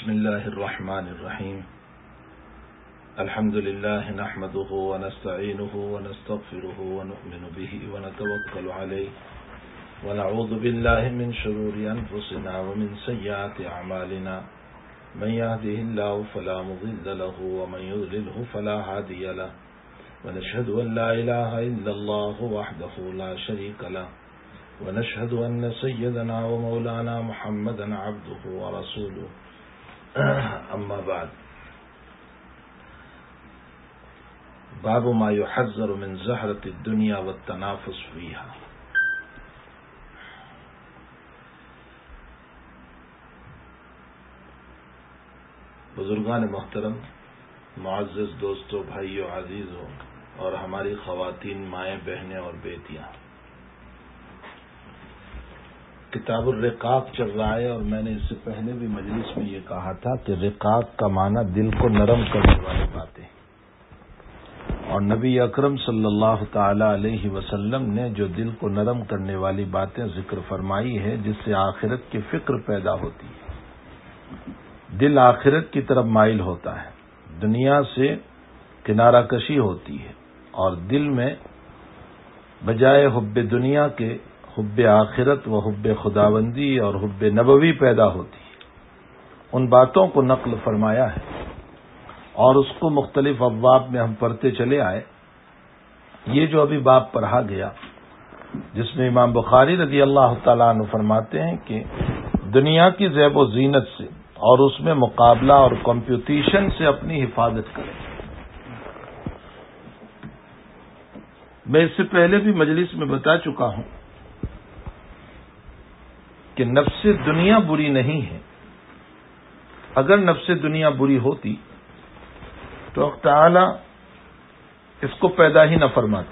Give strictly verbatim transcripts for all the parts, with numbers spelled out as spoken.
بسم الله الرحمن الرحيم الحمد لله نحمده ونستعينه ونستغفره ونؤمن به ونتوكل عليه ونعوذ بالله من شرور أنفسنا ومن سيئات أعمالنا من يهده الله فلا مضل له ومن يضلله فلا هادي له ونشهد أن لا إله إلا الله وحده لا شريك له ونشهد أن سيدنا ومولانا محمدا عبده ورسوله أما بعد باب ما يحذر من زهرة الدنيا والتنافس فيها. بزرگان محترم، معزز دوستوں، بھائیوں، عزیزوں اور ہماری خواتین، مائیں، بہنیں اور بیٹیاں، کتاب الرقاق چل رہا ہے اور میں نے اس سے پہلے بھی مجلس میں یہ کہا تھا کہ رقاق کا معنی دل کو نرم کرنے والی باتیں، اور نبی اکرم صلی اللہ تعالی علیہ وسلم نے جو دل کو نرم کرنے والی باتیں ذکر فرمائی ہے، جس سے آخرت کی فکر پیدا ہوتی ہے، دل آخرت کی طرف مائل ہوتا ہے، دنیا سے کنارہ کشی ہوتی ہے، اور دل میں بجائے حب دنیا کے حب آخرت و حب خداوندی اور حب نبوی پیدا ہوتی ہے. ان باتوں کو نقل فرمایا ہے اور اس کو مختلف ابواب میں ہم پڑھتے چلے آئے. یہ جو ابھی باب پڑھا گیا، جس میں امام بخاری رضی اللہ تعالیٰ عنہ فرماتے ہیں کہ دنیا کی زیب و زینت سے اور اس میں مقابلہ اور کمپٹیشن سے اپنی حفاظت کریں. میں اس سے پہلے بھی مجلس میں بتا چکا ہوں کہ نفس دنیا بری نہیں ہے. اگر نفس دنیا بری ہوتی تو اللہ تعالی اس کو پیدا ہی نہ فرماتی.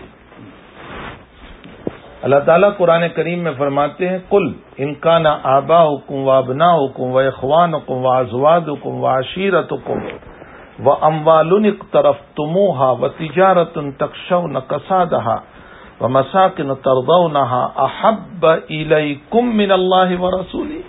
اللہ تعالیٰ قرآن کریم میں فرماتے ہیں، قل ان کان آباؤکم وابناؤکم واخوانکم وازواجکم وعشیرتکم واموال اقترفتموها وتجارۃ تخشون کسادها ومساکن ترضونها احب الیکم من اللہ ورسولہ.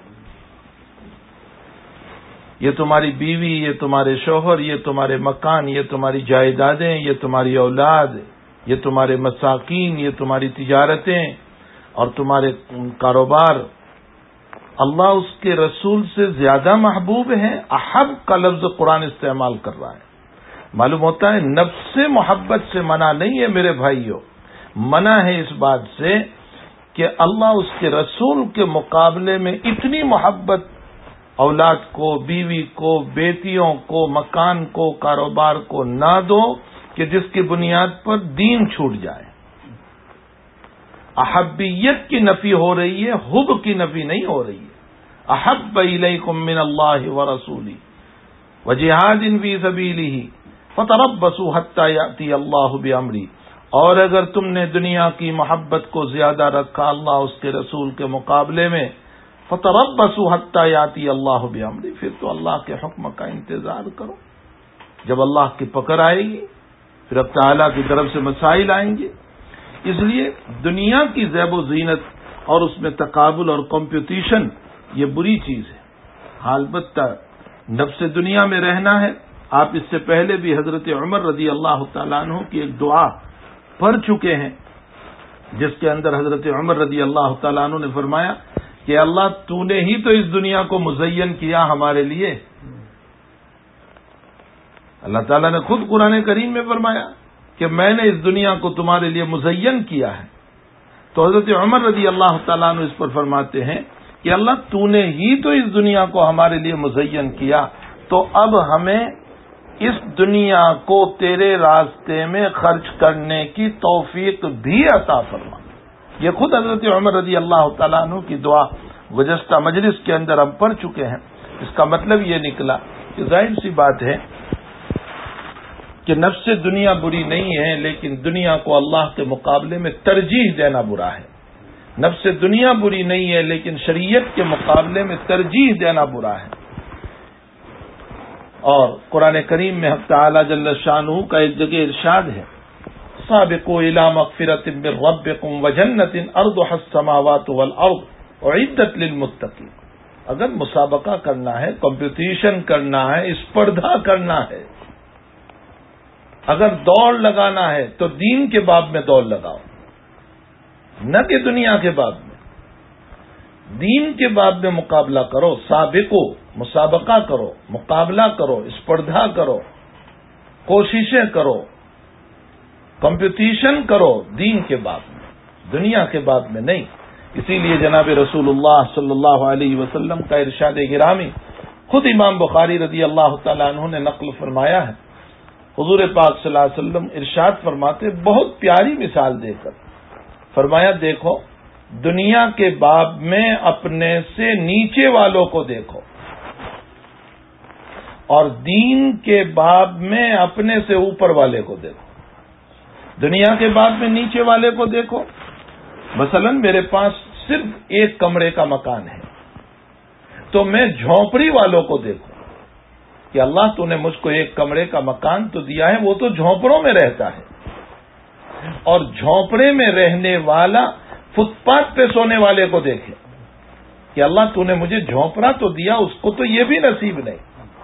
یہ تمہاری بیوی، یہ تمہارے شوہر، یہ تمہارے مکان، یہ تمہاری جائیدادیں، یہ تمہاری اولاد، یہ تمہارے مساکین، یہ تمہاری تجارتیں اور تمہارے کاروبار اللہ اس کے رسول سے زیادہ محبوب ہیں. احب کا لفظ قرآن استعمال کر رہا ہے. معلوم ہوتا ہے نفس سے محبت سے منع نہیں ہے میرے بھائیوں، منع ہے اس بات سے کہ اللہ اس کے رسول کے مقابلے میں اتنی محبت اولاد کو، بیوی کو، بیٹیوں کو، مکان کو، کاروبار کو نہ دو کہ جس کی بنیاد پر دین چھوٹ جائے. احبیت کی نفی ہو رہی ہے، حب کی نفی نہیں ہو رہی ہے. احب الیکم من اللہ ورسولہ وجہاد فی سبیلہ فتربصوا حتی یأتی اللہ بامرہ. اور اگر تم نے دنیا کی محبت کو زیادہ رکھا اللہ اس کے رسول کے مقابلے میں، فتربصوا حتی یأتی اللہ بامرہ، پھر تو اللہ کے حکم کا انتظار کرو. جب اللہ کی پکڑ آئے گی پھر اب تعالیٰ کی طرف سے مسائل آئیں گے. اس لیے دنیا کی زیب و زینت اور اس میں تقابل اور کمپٹیشن یہ بری چیز ہے. البتہ نفس دنیا میں رہنا ہے. آپ اس سے پہلے بھی حضرت عمر رضی اللہ تعالیٰ عنہ کی ایک دعا پڑھ چکے ہیں، جس کے اندر حضرت عمر رضی اللہ تعالیٰ عنہ نے فرمایا کہ اللہ تو نے ہی تو اس دنیا کو مزین کیا ہمارے لیے. اللہ تعالیٰ نے خود قرآن کریم میں فرمایا کہ میں نے اس دنیا کو تمہارے لیے مزین کیا ہے. تو حضرت عمر رضی اللہ تعالیٰ عنہ اس پر فرماتے ہیں کہ اللہ تو نے ہی تو اس دنیا کو ہمارے لیے مزین کیا، تو اب ہمیں اس دنیا کو تیرے راستے میں خرچ کرنے کی توفیق بھی عطا فرما. یہ خود حضرت عمر رضی اللہ تعالیٰ عنہ کی دعا گزشتہ مجلس کے اندر ہم پڑھ چکے ہیں. اس کا مطلب یہ نکلا کہ ظاہر سی بات ہے کہ نفس دنیا بری نہیں ہے، لیکن دنیا کو اللہ کے مقابلے میں ترجیح دینا برا ہے. نفس دنیا بری نہیں ہے، لیکن شریعت کے مقابلے میں ترجیح دینا برا ہے. اور قرآن کریم میں حق تعالی جل شانہ کا ایک جگہ ارشاد ہے، سابقوا الی مغفرۃ من ربکم وجنۃ ارضها السماوات والارض اعدت للمتقین. اگر مسابقہ کرنا ہے، کمپٹیشن کرنا ہے، اسپردھا کرنا ہے، اگر دوڑ لگانا ہے تو دین کے باب میں دوڑ لگاؤ، نہ کہ دنیا کے باب میں۔ دین کے باب میں مقابلہ کرو، سابقو، مسابقہ کرو، مقابلہ کرو، اسپردھا کرو، کوششیں کرو، کمپٹیشن کرو دین کے باب میں، دنیا کے باب میں نہیں۔ اسی لیے جناب رسول اللہ صلی اللہ علیہ وسلم کا ارشاد گرامی خود امام بخاری رضی اللہ تعالیٰ عنہ نے نقل فرمایا ہے۔ حضور پاک صلی اللہ علیہ وسلم ارشاد فرماتے، بہت پیاری مثال دے کر فرمایا، دیکھو دنیا کے باب میں اپنے سے نیچے والوں کو دیکھو، اور دین کے باب میں اپنے سے اوپر والے کو دیکھو۔ دنیا کے باب میں نیچے والے کو دیکھو، مثلا میرے پاس صرف ایک کمرے کا مکان ہے تو میں جھونپڑی والوں کو دیکھوں کہ اللہ تو نے مجھ کو ایک کمرے کا مکان تو دیا ہے، وہ تو جھونپڑوں میں رہتا ہے، اور جھونپڑے میں رہنے والا فٹ پاتھ پہ سونے والے کو دیکھے کہ اللہ تو نے مجھے جھونپڑا تو دیا، اس کو تو یہ بھی نصیب نہیں۔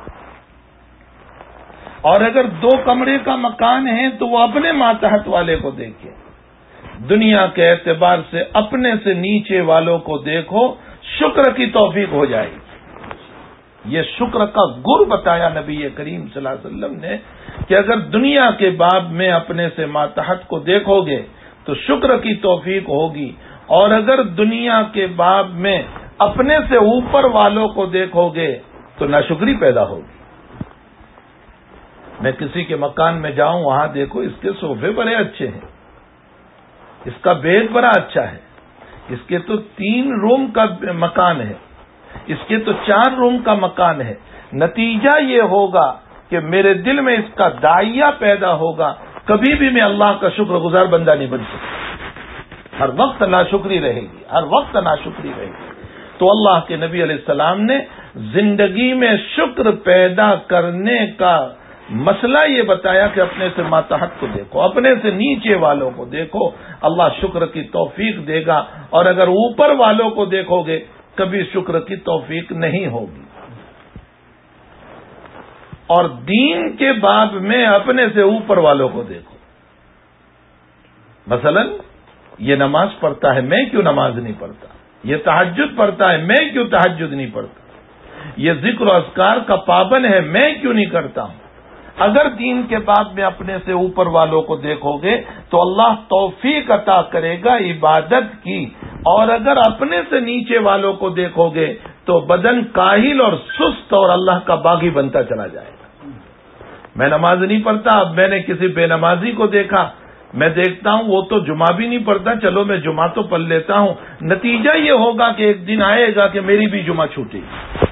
اور اگر دو کمرے کا مکان ہے تو وہ اپنے ماتحت والے کو دیکھے۔ دنیا کے اعتبار سے اپنے سے نیچے والوں کو دیکھو، شکر کی توفیق ہو جائے گی۔ یہ شکر کا گر بتایا نبی کریم صلی اللہ علیہ وسلم نے کہ اگر دنیا کے باب میں اپنے سے ماتحت کو دیکھو گے تو شکر کی توفیق ہوگی، اور اگر دنیا کے باب میں اپنے سے اوپر والوں کو دیکھو گے تو ناشکری پیدا ہوگی۔ میں کسی کے مکان میں جاؤں، وہاں دیکھو اس کے صوفے بڑے اچھے ہیں، اس کا بیڈ بڑا اچھا ہے، اس کے تو تین روم کا مکان ہے، اس کے تو چار روم کا مکان ہے۔ نتیجہ یہ ہوگا کہ میرے دل میں اس کا داعیہ پیدا ہوگا، کبھی بھی میں اللہ کا شکر گزار بندہ نہیں بن سکتا، ہر وقت ناشکری رہے گی، ہر وقت ناشکری رہے گی۔ تو اللہ کے نبی علیہ السلام نے زندگی میں شکر پیدا کرنے کا مسئلہ یہ بتایا کہ اپنے سے ماتحت کو دیکھو، اپنے سے نیچے والوں کو دیکھو، اللہ شکر کی توفیق دے گا، اور اگر اوپر والوں کو دیکھو گے کبھی شکر کی توفیق نہیں ہوگی۔ اور دین کے باب میں اپنے سے اوپر والوں کو دیکھو، مثلا یہ نماز پڑھتا ہے، میں کیوں نماز نہیں پڑھتا؟ یہ تہجد پڑھتا ہے، میں کیوں تہجد نہیں پڑھتا؟ یہ ذکر و اذکار کا پابند ہے، میں کیوں نہیں کرتا ہوں؟ اگر دین کے باب میں اپنے سے اوپر والوں کو دیکھو گے تو اللہ توفیق عطا کرے گا عبادت کی، اور اگر اپنے سے نیچے والوں کو دیکھو گے تو بدن کاہل اور سست اور اللہ کا باغی بنتا چلا جائے گا۔ میں نماز نہیں پڑھتا، اب میں نے کسی بے نمازی کو دیکھا، میں دیکھتا ہوں وہ تو جمعہ بھی نہیں پڑھتا، چلو میں جمعہ تو پڑھ لیتا ہوں، نتیجہ یہ ہوگا کہ ایک دن آئے گا کہ میری بھی جمعہ چھوٹے گی۔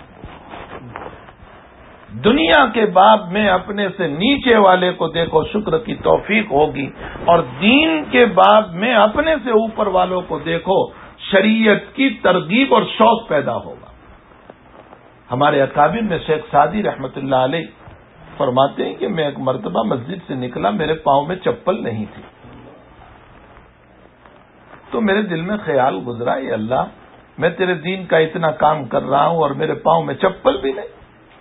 دنیا کے باب میں اپنے سے نیچے والے کو دیکھو، شکر کی توفیق ہوگی، اور دین کے باب میں اپنے سے اوپر والوں کو دیکھو، شریعت کی ترغیب اور شوق پیدا ہوگا۔ ہمارے اکابر میں شیخ سعدی رحمت اللہ علیہ فرماتے ہیں کہ میں ایک مرتبہ مسجد سے نکلا، میرے پاؤں میں چپل نہیں تھی، تو میرے دل میں خیال گزرا، اے اللہ میں تیرے دین کا اتنا کام کر رہا ہوں اور میرے پاؤں میں چپل بھی نہیں۔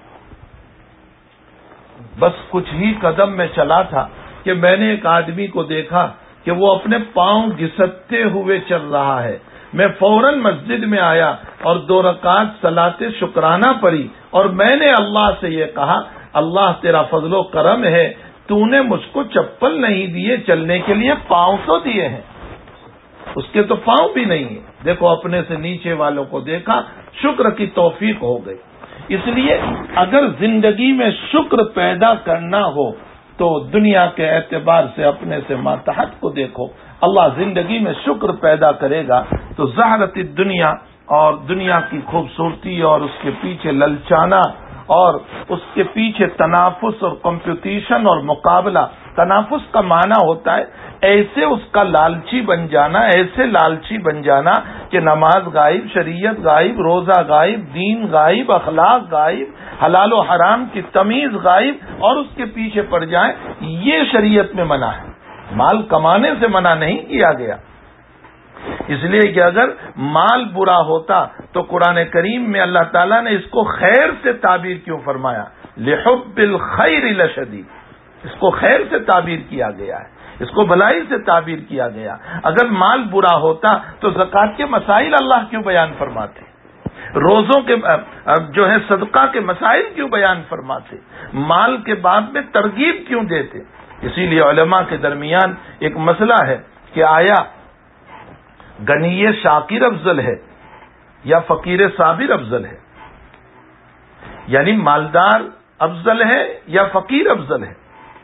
بس کچھ ہی قدم میں چلا تھا کہ میں نے ایک آدمی کو دیکھا کہ وہ اپنے پاؤں گھسٹتے ہوئے چل رہا ہے۔ میں فوراً مسجد میں آیا اور دو رکعت صلاۃ شکرانہ پڑھی، اور میں نے اللہ سے یہ کہا، اللہ تیرا فضل و کرم ہے، تو نے مجھ کو چپل نہیں دیے چلنے کے لیے، پاؤں تو دیے ہیں، اس کے تو پاؤں بھی نہیں ہیں۔ دیکھو اپنے سے نیچے والوں کو دیکھا، شکر کی توفیق ہو گئی۔ اس لیے اگر زندگی میں شکر پیدا کرنا ہو تو دنیا کے اعتبار سے اپنے سے ماتحت کو دیکھو، اللہ زندگی میں شکر پیدا کرے گا تو زہرت دنیا، اور دنیا کی خوبصورتی اور اس کے پیچھے للچانا اور اس کے پیچھے تنافس اور کمپٹیشن اور مقابلہ۔ تنافس کا معنی ہوتا ہے ایسے اس کا لالچی بن جانا، ایسے لالچی بن جانا کہ نماز غائب، شریعت غائب، روزہ غائب، دین غائب، اخلاق غائب، حلال و حرام کی تمیز غائب، اور اس کے پیچھے پڑ جائیں۔ یہ شریعت میں منع ہے، مال کمانے سے منع نہیں کیا گیا، اس لیے کہ اگر مال برا ہوتا تو قرآن کریم میں اللہ تعالیٰ نے اس کو خیر سے تعبیر کیوں فرمایا؟ لحب الخیر لشدید، اس کو خیر سے تعبیر کیا گیا ہے، اس کو بھلائی سے تعبیر کیا گیا۔ اگر مال برا ہوتا تو زکوٰۃ کے مسائل اللہ کیوں بیان فرماتے؟ روزوں کے جو ہے صدقہ کے مسائل کیوں بیان فرماتے؟ مال کے باب میں ترغیب کیوں دیتے؟ اسی لیے علماء کے درمیان ایک مسئلہ ہے کہ آیا غنی شاکر افضل ہے یا فقیر صابر افضل ہے؟ یعنی مالدار افضل ہے یا فقیر افضل ہے؟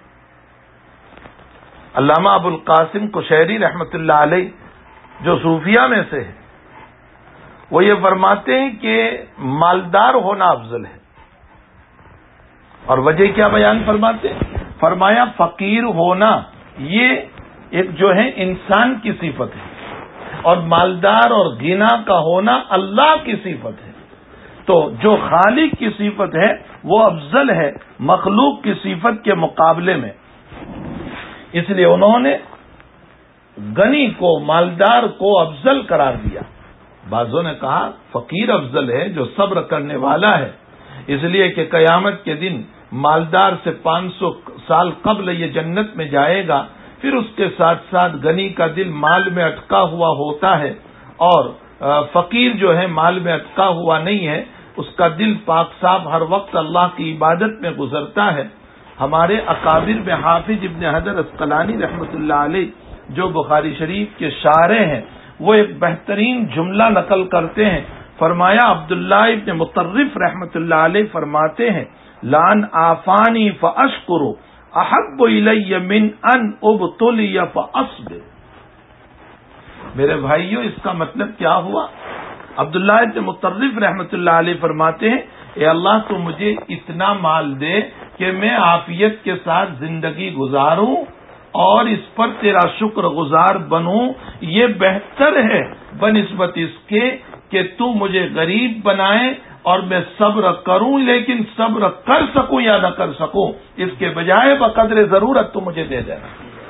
علامہ ابو القاسم قشیری رحمۃ اللہ علیہ جو صوفیہ میں سے ہے، وہ یہ فرماتے ہیں کہ مالدار ہونا افضل ہے، اور وجہ کیا بیان فرماتے ہیں؟ فرمایا فقیر ہونا یہ ایک جو ہے انسان کی صفت ہے، اور مالدار اور غنا کا ہونا اللہ کی صفت ہے۔ تو جو خالق کی صفت ہے وہ افضل ہے مخلوق کی صفت کے مقابلے میں، اس لیے انہوں نے غنی کو، مالدار کو افضل قرار دیا۔ بعضوں نے کہا فقیر افضل ہے جو صبر کرنے والا ہے، اس لیے کہ قیامت کے دن مالدار سے پانچ سو سال قبل یہ جنت میں جائے گا، پھر اس کے ساتھ ساتھ غنی کا دل مال میں اٹکا ہوا ہوتا ہے، اور فقیر جو ہے مال میں اٹکا ہوا نہیں ہے، اس کا دل پاک صاف ہر وقت اللہ کی عبادت میں گزرتا ہے۔ ہمارے اکابر میں حافظ ابن حجر عسقلانی رحمۃ اللہ علیہ جو بخاری شریف کے شارح ہیں، وہ ایک بہترین جملہ نقل کرتے ہیں۔ فرمایا عبداللہ ابن مطرف رحمۃ اللہ علیہ فرماتے ہیں لان آفانی فاشکر احب الی من ان ابتلی فاصبر۔ میرے بھائیوں، اس کا مطلب کیا ہوا؟ عبداللہ ابن مطرف رحمۃ اللہ علیہ فرماتے ہیں اے اللہ تو مجھے اتنا مال دے کہ میں عافیت کے ساتھ زندگی گزاروں اور اس پر تیرا شکر گزار بنوں، یہ بہتر ہے بنسبت اس کے کہ تو مجھے غریب بنائے اور میں صبر کروں، لیکن صبر کر سکوں یا نہ کر سکوں، اس کے بجائے بقدر ضرورت تو مجھے دے دینا۔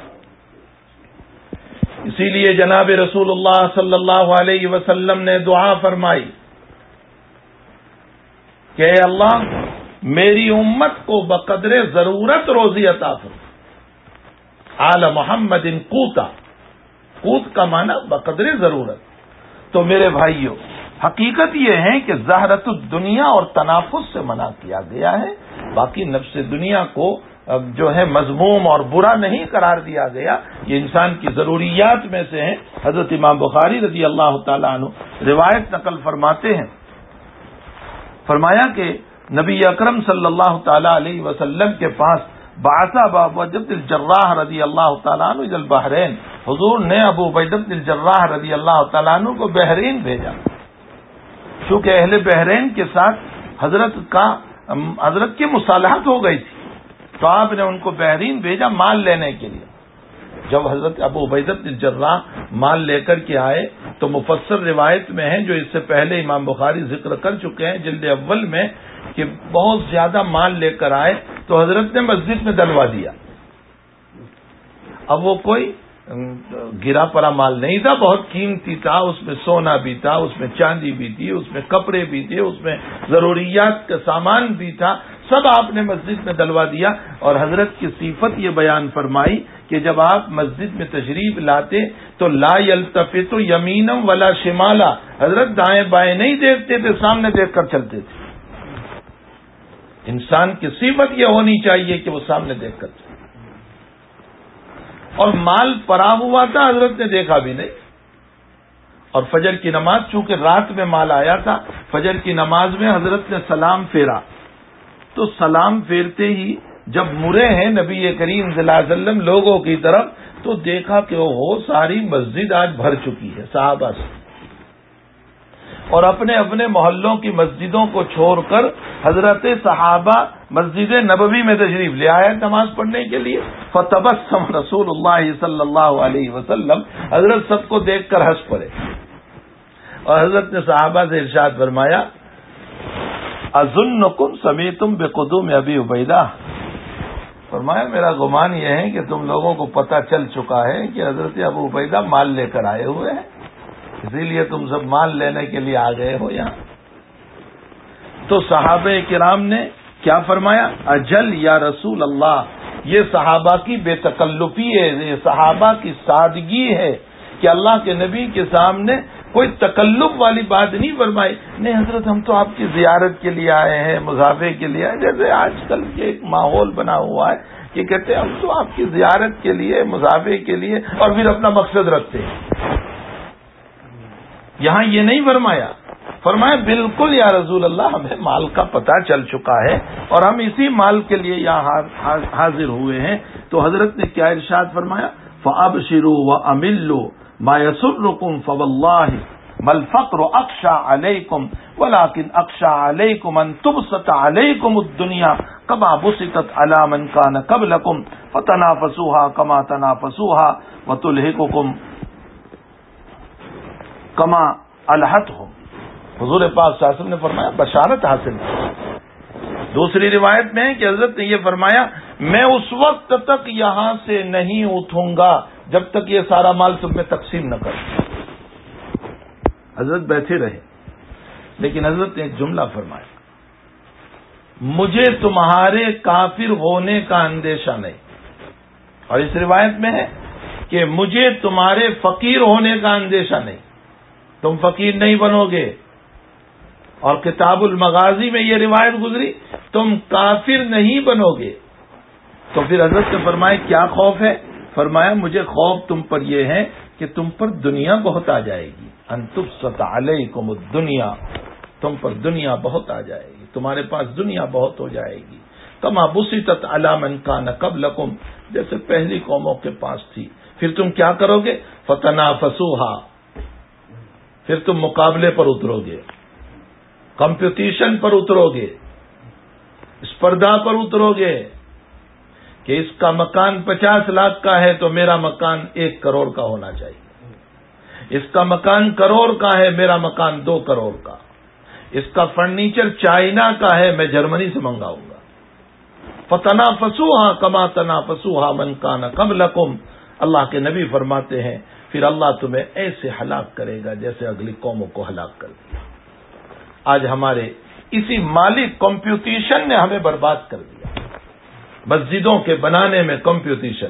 اسی لیے جناب رسول اللہ صلی اللہ علیہ وسلم نے دعا فرمائی کہ اے اللہ میری امت کو بقدر ضرورت روزی عطا فرما۔ آل محمد قوتا، قوت کا معنی بقدر ضرورت۔ تو میرے بھائیوں، حقیقت یہ ہے کہ زہرت الدنیا اور تنافس سے منع کیا گیا ہے، باقی نفس دنیا کو جو ہے مذموم اور برا نہیں قرار دیا گیا، یہ انسان کی ضروریات میں سے ہے۔ حضرت امام بخاری رضی اللہ تعالیٰ عنہ روایت نقل فرماتے ہیں، فرمایا کہ نبی اکرم صلی اللہ تعالیٰ علیہ وسلم کے پاس بعث ابو عبیدہ بن الجراح رضی اللہ تعالیٰ عنہ الى البحرین، حضور نے ابو عبیدہ بن الجراح رضی اللہ تعالیٰ عنہ کو بحرین بھیجا، چونکہ اہل بحرین کے ساتھ حضرت کا حضرت کی مصالحت ہو گئی تھی، تو آپ نے ان کو بحرین بھیجا مال لینے کے لیے۔ جب حضرت ابو عبیدہ بن الجراح مال لے کر کے آئے تو مفصل روایت میں ہے، جو اس سے پہلے امام بخاری ذکر کر چکے ہیں جلد اول میں، کہ بہت زیادہ مال لے کر آئے تو حضرت نے مسجد میں ڈلوا دیا۔ اب وہ کوئی گرا پڑا مال نہیں تھا، بہت قیمتی تھا، اس میں سونا بھی تھا، اس میں چاندی بھی تھی، اس میں کپڑے بھی تھے، اس میں ضروریات کا سامان بھی تھا، سب آپ نے مسجد میں ڈلوا دیا۔ اور حضرت کی صفت یہ بیان فرمائی کہ جب آپ مسجد میں تشریف لاتے تو لا یلتفت یمینم ولا شمالا، حضرت دائیں بائیں نہیں دیکھتے تھے، سامنے دیکھ کر چلتے تھے۔ انسان کی صفت یہ ہونی چاہیے کہ وہ سامنے دیکھ کر چلے۔ اور مال پڑا ہوا تھا، حضرت نے دیکھا بھی نہیں۔ اور فجر کی نماز، چونکہ رات میں مال آیا تھا، فجر کی نماز میں حضرت نے سلام پھیرا، تو سلام پھیرتے ہی جب مرے ہیں نبی کریم صلی اللہ علیہ وسلم لوگوں کی طرف، تو دیکھا کہ وہ ساری مسجد آج بھر چکی ہے صحابہ سے، اور اپنے اپنے محلوں کی مسجدوں کو چھوڑ کر حضرت صحابہ مسجد نبوی میں تشریف لے آئے نماز پڑھنے کے لیے۔ فتبسم رسول اللہ صلی اللہ علیہ وسلم، حضرت سب کو دیکھ کر ہنس پڑے، اور حضرت نے صحابہ سے ارشاد فرمایا اظنکم سمیتم بقدوم ابی عبیدہ، فرمایا میرا گمان یہ ہے کہ تم لوگوں کو پتہ چل چکا ہے کہ حضرت ابو عبیدہ مال لے کر آئے ہوئے ہیں۔ اسی لیے تم سب مال لینے کے لیے آ گئے ہو یہاں. تو صحابہ کرام نے کیا فرمایا؟ اجل یا رسول اللہ. یہ صحابہ کی بے تکلفی ہے، یہ صحابہ کی سادگی ہے کہ اللہ کے نبی کے سامنے کوئی تکلف والی بات نہیں فرمائی. نہیں حضرت ہم تو آپ کی زیارت کے لیے آئے ہیں، مضافے کے لیے آئے، جیسے آج کل کے ایک ماحول بنا ہوا ہے کہ کہتے ہیں ہم تو آپ کی زیارت کے لیے، مضافے کے لیے، اور پھر اپنا مقصد رکھتے ہیں. یہاں یہ نہیں فرمایا. فرمایا بالکل یا رسول اللہ، ہمیں مال کا پتہ چل چکا ہے اور ہم اسی مال کے لیے یہاں حاضر ہوئے ہیں. تو حضرت نے کیا ارشاد فرمایا؟ فَأَبْشِرُوا وَأَمِلُّوا مَا يَسُرُّكُمْ فَوَاللَّهِ مَا الْفَقْرُ أَخْشَىٰ عَلَيْكُمْ وَلَٰكِنْ أَخْشَىٰ عَلَيْكُمْ أَن تُبْسَطَ عَلَيْكُمُ الدُّنْيَا كَمَا بُسِطَتْ عَلَىٰ مَنْ كَانَ قَبْلَكُمْ فَتَنَافَسُوهَا كَمَا تَنَافَسُوهَا وَتُلْهِكُكُمْ كَمَا أَلْهَتْهُمْ. حضور پاک صلی اللہ علیہ وسلم نے فرمایا بشارت حاصل کی. دوسری روایت میں ہے کہ حضرت نے یہ فرمایا میں اس وقت تک یہاں سے نہیں اٹھوں گا جب تک یہ سارا مال تم میں تقسیم نہ کروں. حضرت بیٹھے رہے لیکن حضرت نے ایک جملہ فرمایا، مجھے تمہارے کافر ہونے کا اندیشہ نہیں. اور اس روایت میں ہے کہ مجھے تمہارے فقیر ہونے کا اندیشہ نہیں، تم فقیر نہیں بنو گے. اور کتاب المغازی میں یہ روایت گزری تم کافر نہیں بنو گے. تو پھر حضرت نے فرمایا کیا خوف ہے؟ فرمایا مجھے خوف تم پر یہ ہے کہ تم پر دنیا بہت آ جائے گی. ان تبسط علیکم الدنیا، تم پر دنیا بہت آ جائے گی، تمہارے پاس دنیا بہت ہو جائے گی. کما بسطت علی من کان قبلکم، جیسے پہلی قوموں کے پاس تھی. پھر تم کیا کرو گے؟ فتنافسوہا، پھر تم مقابلے پر اترو گے، کمپٹیشن پر اترو گے، اسپردھا پر اترو گے کہ اس کا مکان پچاس لاکھ کا ہے تو میرا مکان ایک کروڑ کا ہونا چاہیے، اس کا مکان کروڑ کا ہے میرا مکان دو کروڑ کا، اس کا فرنیچر چائنا کا ہے میں جرمنی سے منگاؤں گا. فتنافسوہا کما تنافسوہا من کان قبلکم. اللہ کے نبی فرماتے ہیں پھر اللہ تمہیں ایسے ہلاک کرے گا جیسے اگلی قوموں کو ہلاک کر دیا. آج ہمارے اسی مالی کمپٹیشن نے ہمیں برباد کر دیا. مسجدوں کے بنانے میں کمپٹیشن،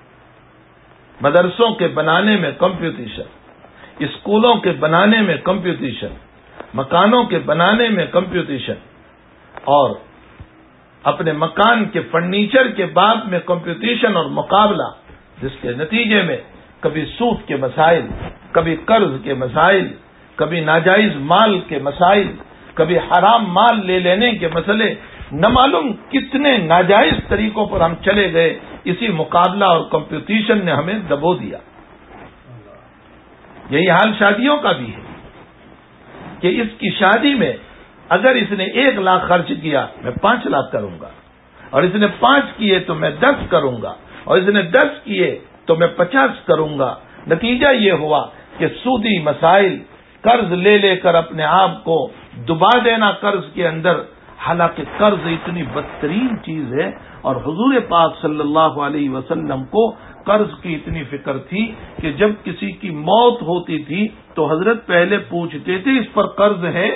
مدرسوں کے بنانے میں کمپٹیشن، اسکولوں کے بنانے میں کمپٹیشن، مکانوں کے بنانے میں کمپٹیشن، اور اپنے مکان کے فرنیچر کے بعد میں کمپٹیشن اور مقابلہ، جس کے نتیجے میں کبھی سود کے مسائل، کبھی قرض کے مسائل، کبھی ناجائز مال کے مسائل، کبھی حرام مال لے لینے کے مسئلے، نہ معلوم کتنے ناجائز طریقوں پر ہم چلے گئے. اسی مقابلہ اور کمپٹیشن نے ہمیں دبو دیا. یہی حال شادیوں کا بھی ہے کہ اس کی شادی میں اگر اس نے ایک لاکھ خرچ کیا میں پانچ لاکھ کروں گا، اور اس نے پانچ کیے تو میں دس کروں گا، اور اس نے دس کیے تو میں پچاس کروں گا. نتیجہ یہ ہوا کہ سودی مسائل، قرض لے لے کر اپنے آپ کو دبا دینا قرض کے اندر. حالانکہ قرض اتنی بدترین چیز ہے، اور حضور پاک صلی اللہ علیہ وسلم کو قرض کی اتنی فکر تھی کہ جب کسی کی موت ہوتی تھی تو حضرت پہلے پوچھتے تھے اس پر قرض ہے.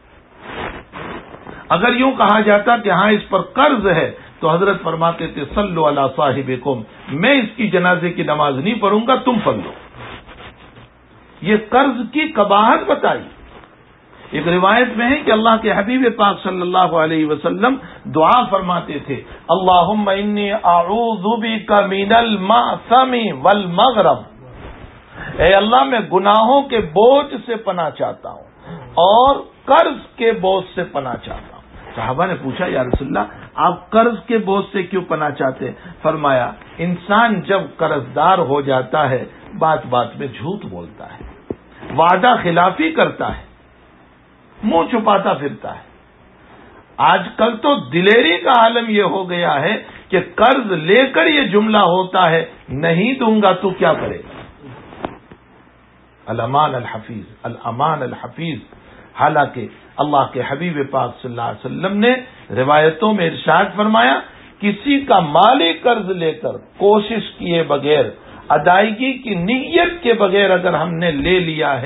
اگر یوں کہا جاتا کہ ہاں اس پر قرض ہے تو حضرت فرماتے تھے صلوا علی صاحبکم، میں اس کی جنازے کی نماز نہیں پڑھوں گا، تم پڑھ لو. یہ قرض کی قباحت بتائی. ایک روایت میں ہے کہ اللہ کے حبیب پاک صلی اللہ علیہ وسلم دعا فرماتے تھے اللہم انی اعوذ بک من المعصم والمغرم. اے اللہ میں گناہوں کے بوجھ سے پناہ چاہتا ہوں اور قرض کے بوجھ سے پناہ چاہتا ہوں. صحابہ نے پوچھا یا رسول اللہ آپ قرض کے بوجھ سے کیوں پناہ چاہتے ہیں؟ فرمایا انسان جب قرض دار ہو جاتا ہے بات بات میں جھوٹ بولتا ہے، وعدہ خلافی کرتا ہے، منہ چھپاتا پھرتا ہے. آج کل تو دلیری کا عالم یہ ہو گیا ہے کہ قرض لے کر یہ جملہ ہوتا ہے نہیں دوں گا تو کیا کرے گا. الامان الحفیظ، الامان الحفیظ. حالانکہ اللہ کے حبیب پاک صلی اللہ علیہ وسلم نے روایتوں میں ارشاد فرمایا کسی کا مالی قرض لے کر کوشش کیے بغیر، ادائیگی کی نیت کے بغیر اگر ہم نے لے لیا ہے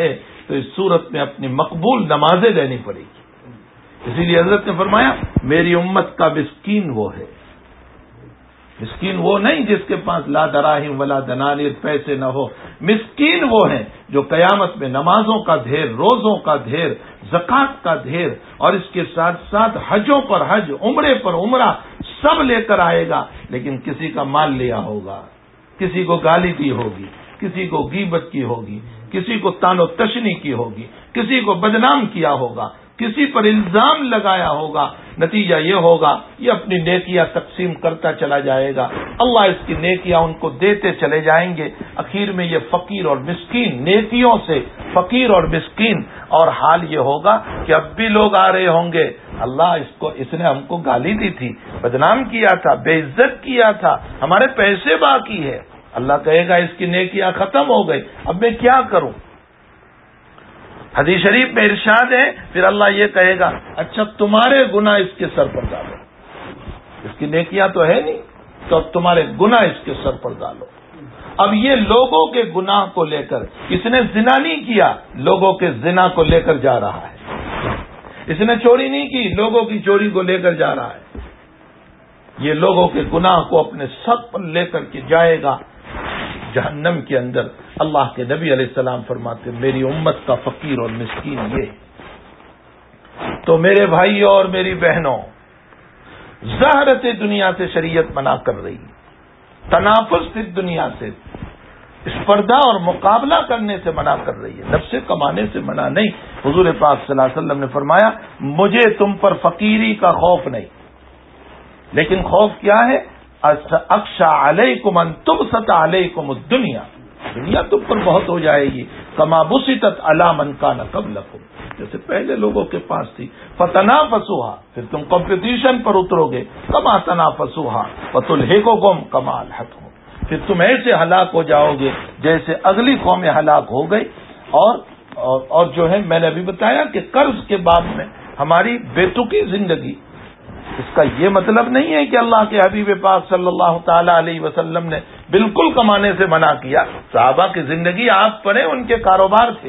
تو اس صورت میں اپنی مقبول نمازیں لینی پڑے گی. اسی لیے حضرت نے فرمایا میری امت کا مسکین وہ ہے، مسکین وہ نہیں جس کے پاس لا دراہم ولا دنانیر، پیسے نہ ہو. مسکین وہ ہیں جو قیامت میں نمازوں کا ڈھیر، روزوں کا ڈھیر، زکوٰۃ کا ڈھیر، اور اس کے ساتھ ساتھ حجوں پر حج، عمرے پر عمرہ سب لے کر آئے گا، لیکن کسی کا مال لیا ہوگا، کسی کو گالی دی ہوگی، کسی کو غیبت کی ہوگی، کسی کو تان و تشنی کی ہوگی، کسی کو بدنام کیا ہوگا، کسی پر الزام لگایا ہوگا. نتیجہ یہ ہوگا یہ اپنی نیکیاں تقسیم کرتا چلا جائے گا، اللہ اس کی نیکیاں ان کو دیتے چلے جائیں گے. اخیر میں یہ فقیر اور مسکین، نیکیوں سے فقیر اور مسکین. اور حال یہ ہوگا کہ اب بھی لوگ آ رہے ہوں گے، اللہ اس کو اس نے ہم کو گالی دی تھی، بدنام کیا تھا، بے عزت کیا تھا، ہمارے پیسے باقی ہے. اللہ کہے گا اس کی نیکیاں ختم ہو گئی، اب میں کیا کروں؟ حدیث شریف میں ارشاد ہے پھر اللہ یہ کہے گا اچھا تمہارے گناہ اس کے سر پر ڈالو، اس کی نیکیاں تو ہے نہیں، تو اب تمہارے گناہ اس کے سر پر ڈالو. اب یہ لوگوں کے گناہ کو لے کر، اس نے زنا نہیں کیا، لوگوں کے زنا کو لے کر جا رہا ہے. اس نے چوری نہیں کی، لوگوں کی چوری کو لے کر جا رہا ہے. یہ لوگوں کے گناہ کو اپنے سر پر لے کر کے جائے گا جہنم کے اندر. اللہ کے نبی علیہ السلام فرماتے میری امت کا فقیر اور مسکین یہ. تو میرے بھائیوں اور میری بہنوں، زہرت دنیا سے شریعت منع کر رہی ہے، تنافس فی دنیا سے، اسپردھا اور مقابلہ کرنے سے منع کر رہی ہے، نفس کمانے سے منع نہیں. حضور پاک صلی اللہ علیہ وسلم نے فرمایا مجھے تم پر فقیری کا خوف نہیں، لیکن خوف کیا ہے؟ اخشى علیکم ان تبسط علیکم الدنیا، دنیا تم پر بہت ہو جائے گی، کما بسطت علی من کان قبلکم، جیسے پہلے لوگوں کے پاس تھی. فتنافسوها، پھر تم کمپٹیشن پر اترو گے، کما تنافسوها وتلہککم کما الہتھم، پھر تم ایسے ہلاک ہو جاؤ گے جیسے اگلی قومیں ہلاک ہو گئی. اور اور, اور جو ہے میں نے ابھی بتایا کہ قرض کے باب میں ہماری بیتکی زندگی، اس کا یہ مطلب نہیں ہے کہ اللہ کے حبیب پاک صلی اللہ تعالی علیہ وسلم نے بالکل کمانے سے منع کیا. صحابہ کی زندگی آپ پڑھیں، ان کے کاروبار تھے.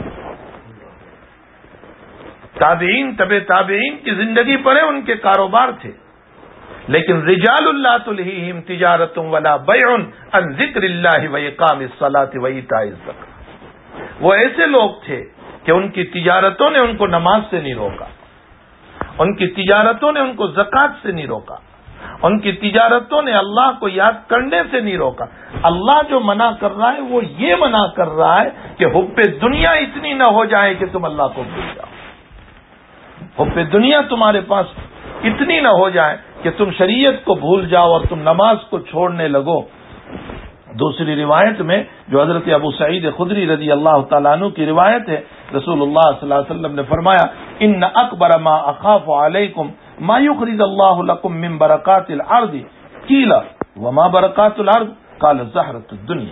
تابعین، تبع تابعین کی زندگی پڑھیں، ان کے کاروبار تھے. لیکن رجال اللہ تلہیہم تجارت ولا بیع عن ذکر اللہ واقام الصلاۃ وایتاء الزکاۃ، وہ ایسے لوگ تھے کہ ان کی تجارتوں نے ان کو نماز سے نہیں روکا، ان کی تجارتوں نے ان کو زکوٰۃ سے نہیں روکا، ان کی تجارتوں نے اللہ کو یاد کرنے سے نہیں روکا. اللہ جو منع کر رہا ہے وہ یہ منع کر رہا ہے کہ حب دنیا اتنی نہ ہو جائے کہ تم اللہ کو بھول جاؤ. حب دنیا تمہارے پاس اتنی نہ ہو جائے کہ تم شریعت کو بھول جاؤ اور تم نماز کو چھوڑنے لگو. دوسری روایت میں جو حضرت ابو سعید خدری رضی اللہ تعالیٰ عنہ کی روایت ہے، رسول اللہ صلی اللہ علیہ وسلم نے فرمایا ان اکبر ما اخاف علیکم ما یخرج اللہ لکم من برکات الارض قیل وما برکات الارض قال زہرۃ الدنیا.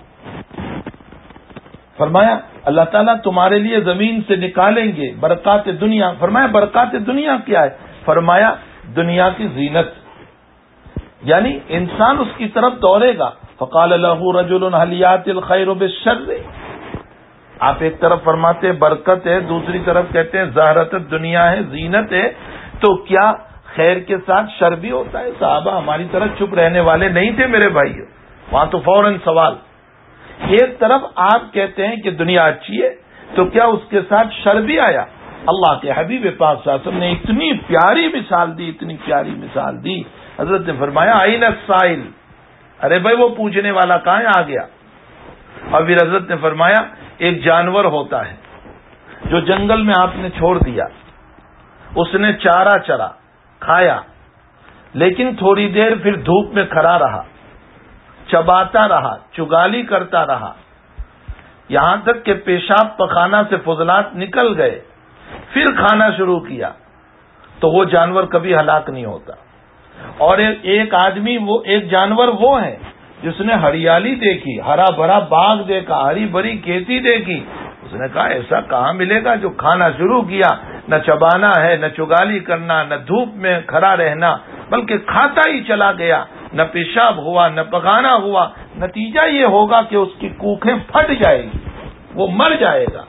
فرمایا اللہ تعالیٰ تمہارے لیے زمین سے نکالیں گے برکات دنیا. فرمایا برکات دنیا کیا ہے؟ فرمایا دنیا کی زینت، یعنی انسان اس کی طرف دوڑے گا. فقال له رجل هل ياتي الخير بالشر، آپ ایک طرف فرماتے ہیں برکت ہے، دوسری طرف کہتے ہیں زہرت دنیا ہے، زینت ہے، تو کیا خیر کے ساتھ شر بھی ہوتا ہے؟ صحابہ ہماری طرح چپ رہنے والے نہیں تھے میرے بھائی، وہاں تو فوراً سوال. ایک طرف آپ کہتے ہیں کہ دنیا اچھی ہے، تو کیا اس کے ساتھ شر بھی آیا؟ اللہ کے حبیب پاک صلی اللہ علیہ وسلم نے اتنی پیاری مثال دی، اتنی پیاری مثال دی. حضرت نے فرمایا آئین السائل، ارے بھائی وہ پوچھنے والا کہاں آ گیا؟ اور پھر حضرت نے فرمایا ایک جانور ہوتا ہے جو جنگل میں آپ نے چھوڑ دیا، اس نے چارہ چرا کھایا، لیکن تھوڑی دیر پھر دھوپ میں کھڑا رہا، چباتا رہا، چگالی کرتا رہا، یہاں تک کہ پیشاب پخانہ سے فضلات نکل گئے، پھر کھانا شروع کیا، تو وہ جانور کبھی ہلاک نہیں ہوتا. اور ایک آدمی، وہ ایک جانور وہ ہے جس نے ہریالی دیکھی، ہرا بھرا باغ دیکھا، ہری بھری کھیتی دیکھی، اس نے کہا ایسا کہاں ملے گا، جو کھانا شروع کیا، نہ چبانا ہے، نہ چگالی کرنا، نہ دھوپ میں کھڑا رہنا، بلکہ کھاتا ہی چلا گیا، نہ پیشاب ہوا نہ پخانا ہوا. نتیجہ یہ ہوگا کہ اس کی کوکھیں پھٹ جائے گی، وہ مر جائے گا.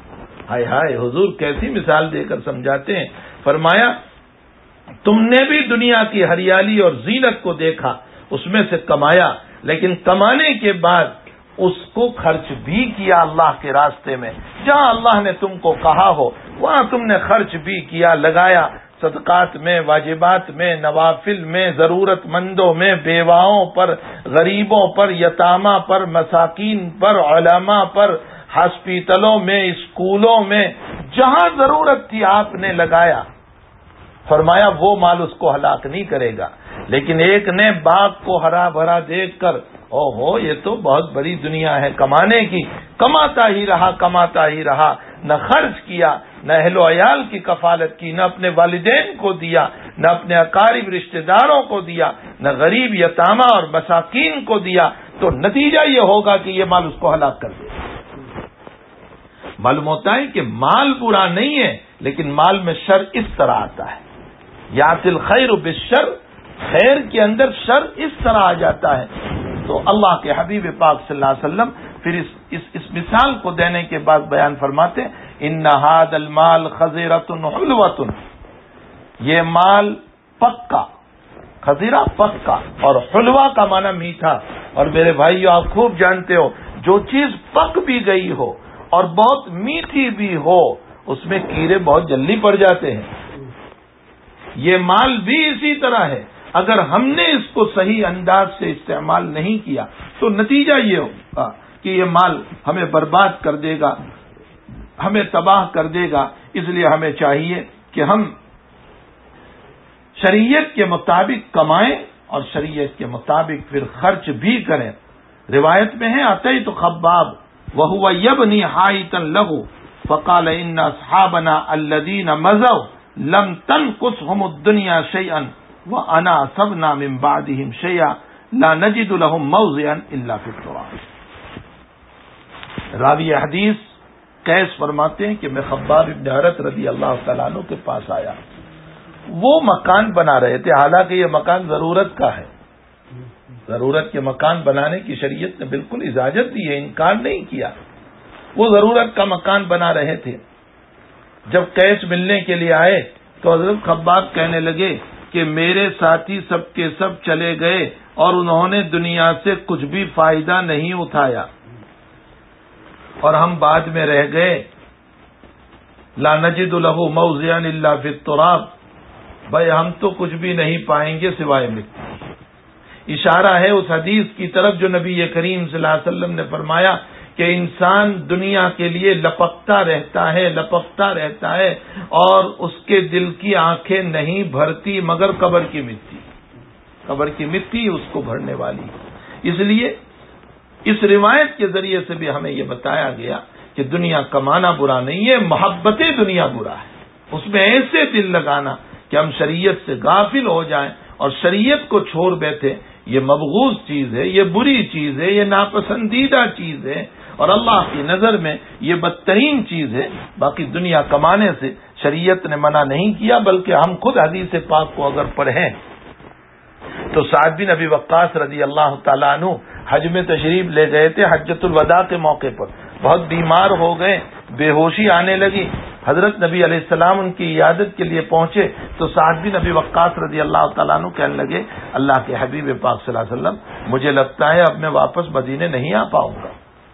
ہائے ہائے حضور کیسی مثال دے کر سمجھاتے ہیں. فرمایا تم نے بھی دنیا کی ہریالی اور زینت کو دیکھا، اس میں سے کمایا، لیکن کمانے کے بعد اس کو خرچ بھی کیا اللہ کے راستے میں. جہاں اللہ نے تم کو کہا ہو وہاں تم نے خرچ بھی کیا، لگایا، صدقات میں، واجبات میں، نوافل میں، ضرورت مندوں میں، بیواؤں پر، غریبوں پر، یتامہ پر، مساکین پر، علماء پر، ہاسپیٹلوں میں، اسکولوں میں، جہاں ضرورت تھی آپ نے لگایا. فرمایا وہ مال اس کو ہلاک نہیں کرے گا. لیکن ایک نے باغ کو ہرا بھرا دیکھ کر او ہو یہ تو بہت بڑی دنیا ہے کمانے کی، کماتا ہی رہا کماتا ہی رہا، نہ خرچ کیا، نہ اہل و عیال کی کفالت کی، نہ اپنے والدین کو دیا، نہ اپنے اقارب رشتہ داروں کو دیا، نہ غریب یتامہ اور مساکین کو دیا، تو نتیجہ یہ ہوگا کہ یہ مال اس کو ہلاک کر دے. معلوم ہوتا ہے کہ مال برا نہیں ہے، لیکن مال میں شر اس طرح آتا ہے. یاتی الخیر بالشر، خیر کے اندر شر اس طرح آ جاتا ہے. تو اللہ کے حبیب پاک صلی اللہ علیہ وسلم پھر اس اس, اس مثال کو دینے کے بعد بیان فرماتے ان ھذا المال خضرۃ حلوۃ، یہ مال پکا، خضرہ پکا، اور حلوہ کا معنی میٹھا. اور میرے بھائیو آپ خوب جانتے ہو جو چیز پک بھی گئی ہو اور بہت میٹھی بھی ہو اس میں کیڑے بہت جلدی پڑ جاتے ہیں. یہ مال بھی اسی طرح ہے، اگر ہم نے اس کو صحیح انداز سے استعمال نہیں کیا تو نتیجہ یہ ہوگا کہ یہ مال ہمیں برباد کر دے گا، ہمیں تباہ کر دے گا. اس لیے ہمیں چاہیے کہ ہم شریعت کے مطابق کمائیں اور شریعت کے مطابق پھر خرچ بھی کریں. روایت میں ہے اتیت خباب وهو يبني حائطا له فقال ان اصحابنا الذين مضوا لم تنقصهم الدنيا شيئا وانا اصبنا من بعدهم شيئا لا نجد لهم موضعا الا في التراب. راوی حدیث قیس فرماتے ہیں کہ میں خباب ابن حرت رضی اللہ تعالیٰ عنہ کے پاس آیا، وہ مکان بنا رہے تھے، حالانکہ یہ مکان ضرورت کا ہے، ضرورت کے مکان بنانے کی شریعت نے بالکل اجازت دی ہے، انکار نہیں کیا. وہ ضرورت کا مکان بنا رہے تھے. جب قیس ملنے کے لیے آئے تو حضرت خباب کہنے لگے کہ میرے ساتھی سب کے سب چلے گئے اور انہوں نے دنیا سے کچھ بھی فائدہ نہیں اٹھایا اور ہم بعد میں رہ گئے. لا نجد له موضعا الا في التراب، بھائی ہم تو کچھ بھی نہیں پائیں گے سوائے مٹی. اشارہ ہے اس حدیث کی طرف جو نبی کریم صلی اللہ علیہ وسلم نے فرمایا کہ انسان دنیا کے لیے لپکتا رہتا ہے لپکتا رہتا ہے اور اس کے دل کی آنکھیں نہیں بھرتی مگر قبر کی مٹی، قبر کی مٹی اس کو بھرنے والی. اس لیے اس روایت کے ذریعے سے بھی ہمیں یہ بتایا گیا کہ دنیا کمانا برا نہیں ہے، محبت دنیا برا ہے. اس میں ایسے دل لگانا کہ ہم شریعت سے غافل ہو جائیں اور شریعت کو چھوڑ بیٹھے، یہ مبغوض چیز ہے، یہ بری چیز ہے، یہ ناپسندیدہ چیز ہے اور اللہ کی نظر میں یہ بدترین چیز ہے. باقی دنیا کمانے سے شریعت نے منع نہیں کیا، بلکہ ہم خود حدیث پاک کو اگر پڑھیں تو سعد بن ابی وقاص رضی اللہ تعالیٰ عنہ حج میں تشریف لے گئے تھے. حجۃ الوداع کے موقع پر بہت بیمار ہو گئے، بے ہوشی آنے لگی. حضرت نبی علیہ السلام ان کی عیادت کے لیے پہنچے تو سعد بن ابی وقاص رضی اللہ تعالیٰ عنہ کہنے لگے اللہ کے حبیب پاک صلی اللہ علیہ وسلم مجھے لگتا ہے اب میں واپس مدینے نہیں آ پاؤں گا،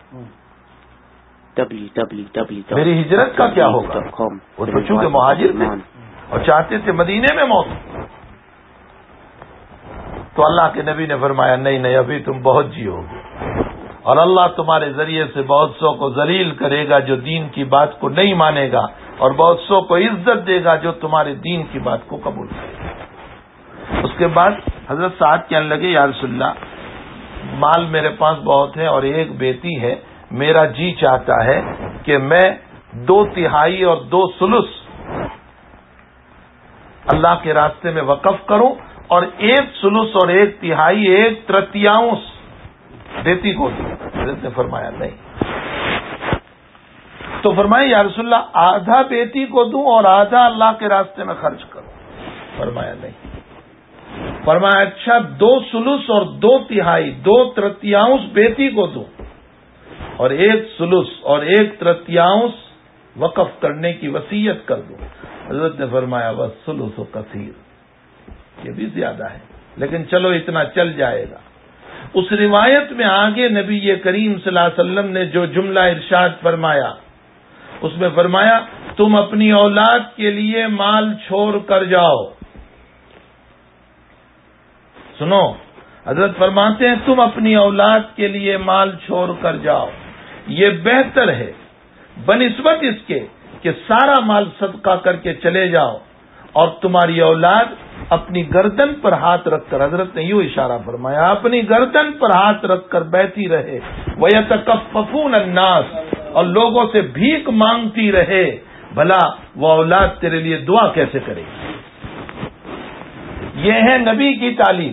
میری ہجرت کا کیا ہوگا. وہ تو چونکہ مہاجر تھے اور چاہتے تھے مدینے میں موت. تو اللہ کے نبی نے فرمایا نہیں نہیں ابھی تم بہت جیو گے اور اللہ تمہارے ذریعے سے بہت سو کو ذلیل کرے گا جو دین کی بات کو نہیں مانے گا اور بہت سو کو عزت دے گا جو تمہارے دین کی بات کو قبول کرے گا. اس کے بعد حضرت سعد کہنے لگے یا رسول اللہ مال میرے پاس بہت ہے اور ایک بیٹی ہے، میرا جی چاہتا ہے کہ میں دو تہائی اور دو ثلث اللہ کے راستے میں وقف کروں اور ایک ثلث اور ایک تہائی ایک ترتیاؤنس بیٹی کو دوں. حضرت نے فرمایا نہیں. تو فرمایا یا رسول اللہ آدھا بیٹی کو دوں اور آدھا اللہ کے راستے میں خرچ کروں. فرمایا نہیں. فرمایا اچھا دو ثلث اور دو تہائی دو ترتیاؤنس بیٹی کو دوں اور ایک ثلث اور ایک ترتیاؤنس وقف کرنے کی وصیت کر دوں. حضرت نے فرمایا والثلث کثیر، یہ بھی زیادہ ہے لیکن چلو اتنا چل جائے گا. اس روایت میں آگے نبی کریم صلی اللہ علیہ وسلم نے جو جملہ ارشاد فرمایا اس میں فرمایا تم اپنی اولاد کے لیے مال چھوڑ کر جاؤ. سنو، حضرت فرماتے ہیں تم اپنی اولاد کے لیے مال چھوڑ کر جاؤ، یہ بہتر ہے بنسبت اس کے کہ سارا مال صدقہ کر کے چلے جاؤ اور تمہاری اولاد اپنی گردن پر ہاتھ رکھ کر، حضرت نے یوں اشارہ فرمایا، اپنی گردن پر ہاتھ رکھ کر بیٹھی رہے. وَيَتَكَفَّفُونَ النَّاسَ، اور لوگوں سے بھیک مانگتی رہے. بھلا وہ اولاد تیرے لیے دعا کیسے کرے گی؟ یہ ہے نبی کی تعلیم،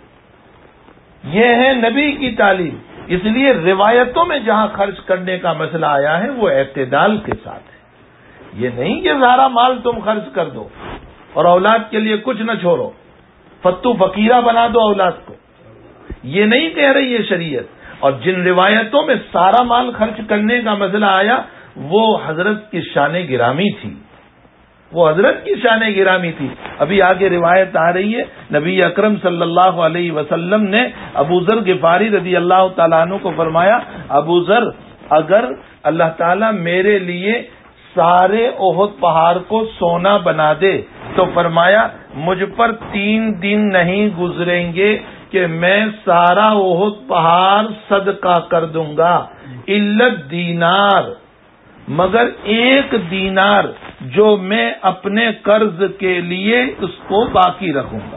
یہ ہے نبی کی تعلیم. اس لیے روایتوں میں جہاں خرچ کرنے کا مسئلہ آیا ہے وہ اعتدال کے ساتھ ہے. یہ نہیں کہ سارا مال تم خرچ کر دو اور اولاد کے لیے کچھ نہ چھوڑو، فتو فقیرہ بنا دو اولاد کو، یہ نہیں کہہ رہی ہے شریعت. اور جن روایتوں میں سارا مال خرچ کرنے کا مسئلہ آیا وہ حضرت کی شان گرامی تھی، وہ حضرت کی شان گرامی تھی. ابھی آگے روایت آ رہی ہے، نبی اکرم صلی اللہ علیہ وسلم نے ابو ذر غفاری رضی اللہ تعالیٰ عنہ کو فرمایا، ابو ذر اگر اللہ تعالیٰ میرے لیے سارے احد پہاڑ کو سونا بنا دے تو فرمایا مجھ پر تین دن نہیں گزریں گے کہ میں سارا احد پہاڑ صدقہ کر دوں گا، علت دینار، مگر ایک دینار جو میں اپنے قرض کے لیے اس کو باقی رکھوں گا.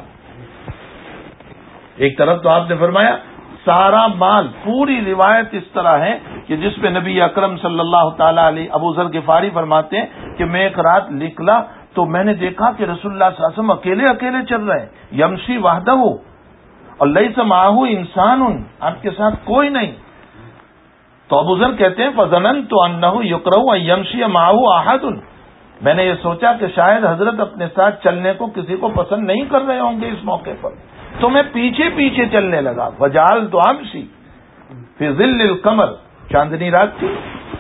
ایک طرف تو آپ نے فرمایا سارا مال، پوری روایت اس طرح ہے کہ جس پہ نبی اکرم صلی اللہ تعالی علیہ ابو ذر غفاری فرماتے ہیں کہ میں ایک رات نکلا تو میں نے دیکھا کہ رسول اللہ صلی اللہ علیہ وسلم اکیلے اکیلے چل رہے ہیں، یمشی وحدہ، اور لیس معہ انسان، آپ کے ساتھ کوئی نہیں. تو ابو ذر کہتے ہیں فظننت انہ یکرہ ان یمشی معہ احد، میں نے یہ سوچا کہ شاید حضرت اپنے ساتھ چلنے کو کسی کو پسند نہیں کر رہے ہوں گے اس موقع پر، تو میں پیچھے پیچھے چلنے لگا. فجعلت امشی فی ظل القمر، چاندنی رات تھی.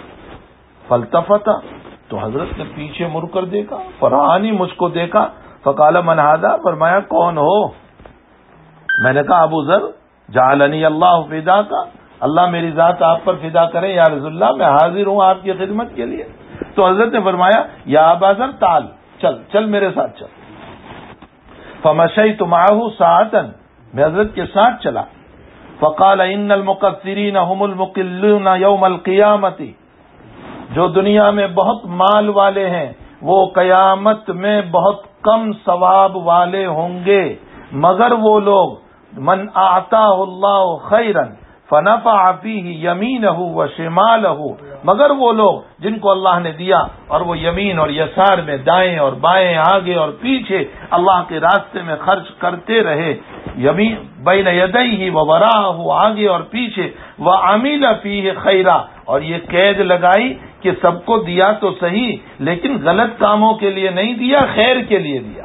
فالتفت، تو حضرت نے پیچھے مڑ کر دیکھا، فرآنی، مجھ کو دیکھا. فقال من ھذا، فرمایا کون ہو؟ میں نے کہا ابو ذر. جعلنی اللہ فدا کا، اللہ میری ذات آپ پر فدا کرے یا رسول اللہ، میں حاضر ہوں آپ کی خدمت کے لیے. تو حضرت نے فرمایا یا ابا ذر تعال، چل چل میرے ساتھ چل. فمشیت معه ساعتا، میں حضرت کے ساتھ چلا. فقال ان المقصرین هم المقلون یوم القیامت، جو دنیا میں بہت مال والے ہیں وہ قیامت میں بہت کم ثواب والے ہوں گے، مگر وہ لوگ من اعطاہ اللہ خیرا فنفع فیہ یمینہ وشمالہ، مگر وہ لوگ جن کو اللہ نے دیا اور وہ یمین اور یسار میں، دائیں اور بائیں، آگے اور پیچھے اللہ کے راستے میں خرچ کرتے رہے، یمین بین یدیہ ووراءہ، آگے اور پیچھے، وعمل فیہ خیرا، اور یہ قید لگائی کہ سب کو دیا تو صحیح لیکن غلط کاموں کے لیے نہیں دیا، خیر کے لیے دیا،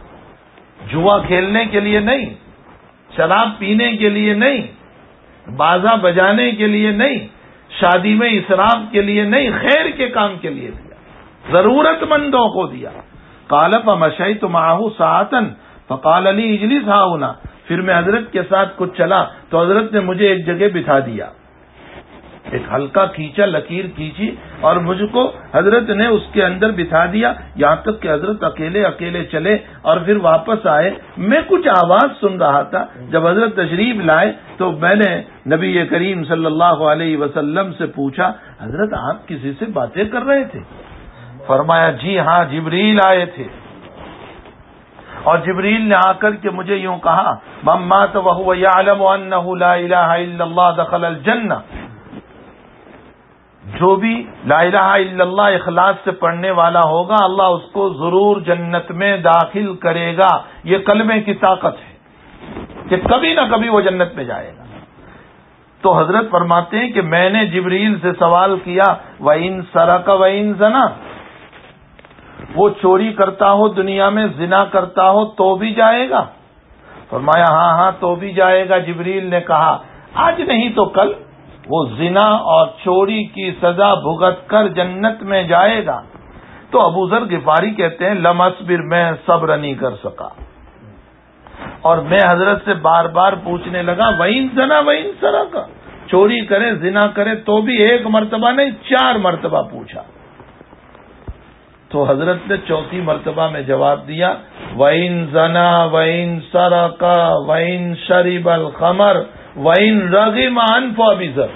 جوا کھیلنے کے لیے نہیں، شراب پینے کے لیے نہیں، بازا بجانے کے لیے نہیں، شادی میں اسراف کے لیے نہیں، خیر کے کام کے لیے دیا، ضرورت مندوں کو دیا. قال فمشیت معه ساعتا فقال لی اجلس ها هنا، پھر میں حضرت کے ساتھ کچھ چلا تو حضرت نے مجھے ایک جگہ بٹھا دیا، ایک ہلکا کھینچا، لکیر کھینچی اور مجھ کو حضرت نے اس کے اندر بٹھا دیا، یہاں تک کہ حضرت اکیلے اکیلے چلے اور پھر واپس آئے. میں کچھ آواز سن رہا تھا، جب حضرت تشریف لائے تو میں نے نبی کریم صلی اللہ علیہ وسلم سے پوچھا حضرت آپ کسی سے باتیں کر رہے تھے؟ فرمایا جی ہاں، جبریل آئے تھے اور جبریل نے آ کر کے مجھے یوں کہا من مات وهو يعلم انه لا الہ الا اللہ دخل الجنہ، جو بھی لا الہ الا اللہ اخلاص سے پڑھنے والا ہوگا اللہ اس کو ضرور جنت میں داخل کرے گا. یہ کلمے کی طاقت ہے کہ کبھی نہ کبھی وہ جنت میں جائے گا. تو حضرت فرماتے ہیں کہ میں نے جبریل سے سوال کیا وَإِن سَرَقَ وَإِن زَنَا، وہ چوری کرتا ہو، دنیا میں زنا کرتا ہو تو بھی جائے گا؟ فرمایا ہاں ہاں تو بھی جائے گا. جبریل نے کہا آج نہیں تو کل، وہ زنا اور چوری کی سزا بھگت کر جنت میں جائے گا. تو ابو ذر غفاری کہتے ہیں لم اصبر، میں صبر نہیں کر سکا، اور میں حضرت سے بار بار پوچھنے لگا وَإِن زنا وَإِن سرق، چوری کرے زنا کرے تو بھی ایک مرتبہ نہیں چار مرتبہ پوچھا. تو حضرت نے چوتھی مرتبہ میں جواب دیا وَإِن زنا وَإِن سرق وَإِن شرب الخمر وَإِن رغم أنف أبي ذر،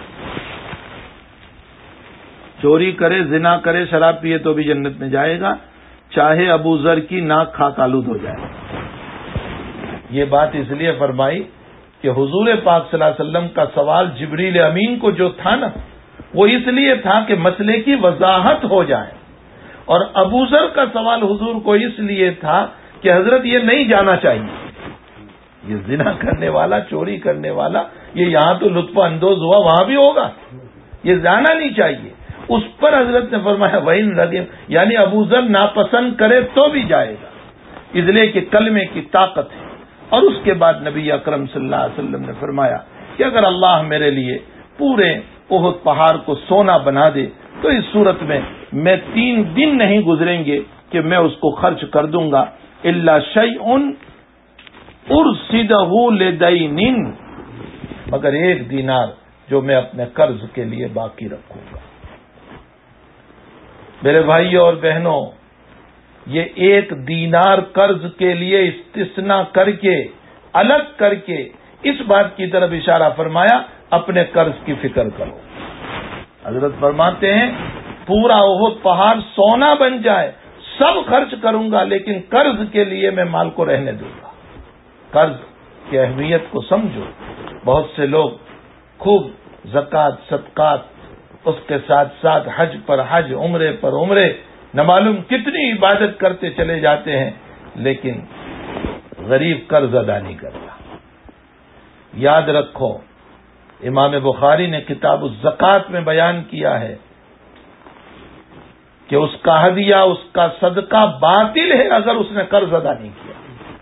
چوری کرے زنا کرے شراب پیے تو بھی جنت میں جائے گا، چاہے ابو ذر کی ناک خاک آلود ہو جائے. یہ بات اس لیے فرمائی کہ حضور پاک صلی اللہ علیہ وسلم کا سوال جبریل امین کو جو تھا نا، وہ اس لیے تھا کہ مسئلے کی وضاحت ہو جائے، اور ابو ذر کا سوال حضور کو اس لیے تھا کہ حضرت یہ نہیں جانا چاہیے، یہ زنا کرنے والا چوری کرنے والا یہ یہاں تو لطف اندوز ہوا وہاں بھی ہوگا، یہ جانا نہیں چاہیے. اس پر حضرت نے فرمایا وَإِن رغم، یعنی ابو ذر ناپسند کرے تو بھی جائے گا، اس لیے کہ کلمے کی طاقت ہے. اور اس کے بعد نبی اکرم صلی اللہ علیہ وسلم نے فرمایا کہ اگر اللہ میرے لیے پورے احد پہاڑ کو سونا بنا دے تو اس صورت میں میں تین دن نہیں گزریں گے کہ میں اس کو خرچ کر دوں گا الا شیء ارصدہ لدین، مگر ایک دینار جو میں اپنے قرض کے لیے باقی رکھوں گا. میرے بھائیوں اور بہنوں، یہ ایک دینار قرض کے لیے استثناء کر کے الگ کر کے اس بات کی طرف اشارہ فرمایا اپنے قرض کی فکر کرو. حضرت فرماتے ہیں پورا احد پہاڑ سونا بن جائے سب خرچ کروں گا، لیکن قرض کے لیے میں مال کو رہنے دوں گا. قرض کی اہمیت کو سمجھو. بہت سے لوگ خوب زکوٰۃ صدقات، اس کے ساتھ ساتھ حج پر حج، عمرے پر عمرے، نہ معلوم کتنی عبادت کرتے چلے جاتے ہیں، لیکن غریب قرض ادا نہیں کرتا. یاد رکھو امام بخاری نے کتاب الزکوٰۃ میں بیان کیا ہے کہ اس کا ہدیہ، اس کا صدقہ باطل ہے اگر اس نے قرض ادا نہیں کیا،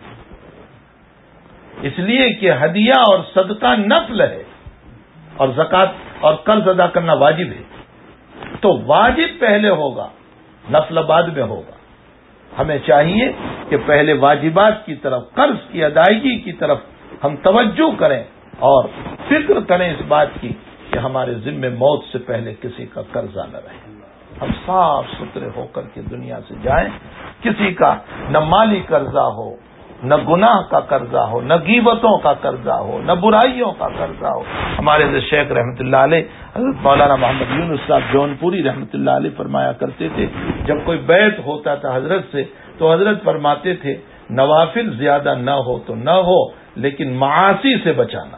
اس لیے کہ ہدیہ اور صدقہ نفل ہے اور زکوٰۃ اور قرض ادا کرنا واجب ہے. تو واجب پہلے ہوگا، نفل بعد میں ہوگا. ہمیں چاہیے کہ پہلے واجبات کی طرف، قرض کی ادائیگی کی طرف ہم توجہ کریں اور فکر کریں اس بات کی کہ ہمارے ذمے موت سے پہلے کسی کا قرضہ نہ رہے. ہم صاف ستھرے ہو کر کے دنیا سے جائیں، کسی کا نہ مالی قرضہ ہو، نہ گناہ کا قرضہ ہو، نہ غیبتوں کا قرضہ ہو، نہ برائیوں کا قرضہ ہو. ہمارے حضرت شیخ رحمۃ اللہ علیہ حضرت مولانا محمد یونس صاحب جون پوری رحمۃ اللہ علیہ فرمایا کرتے تھے، جب کوئی بیعت ہوتا تھا حضرت سے تو حضرت فرماتے تھے نوافل زیادہ نہ ہو تو نہ ہو، لیکن معاصی سے بچانا.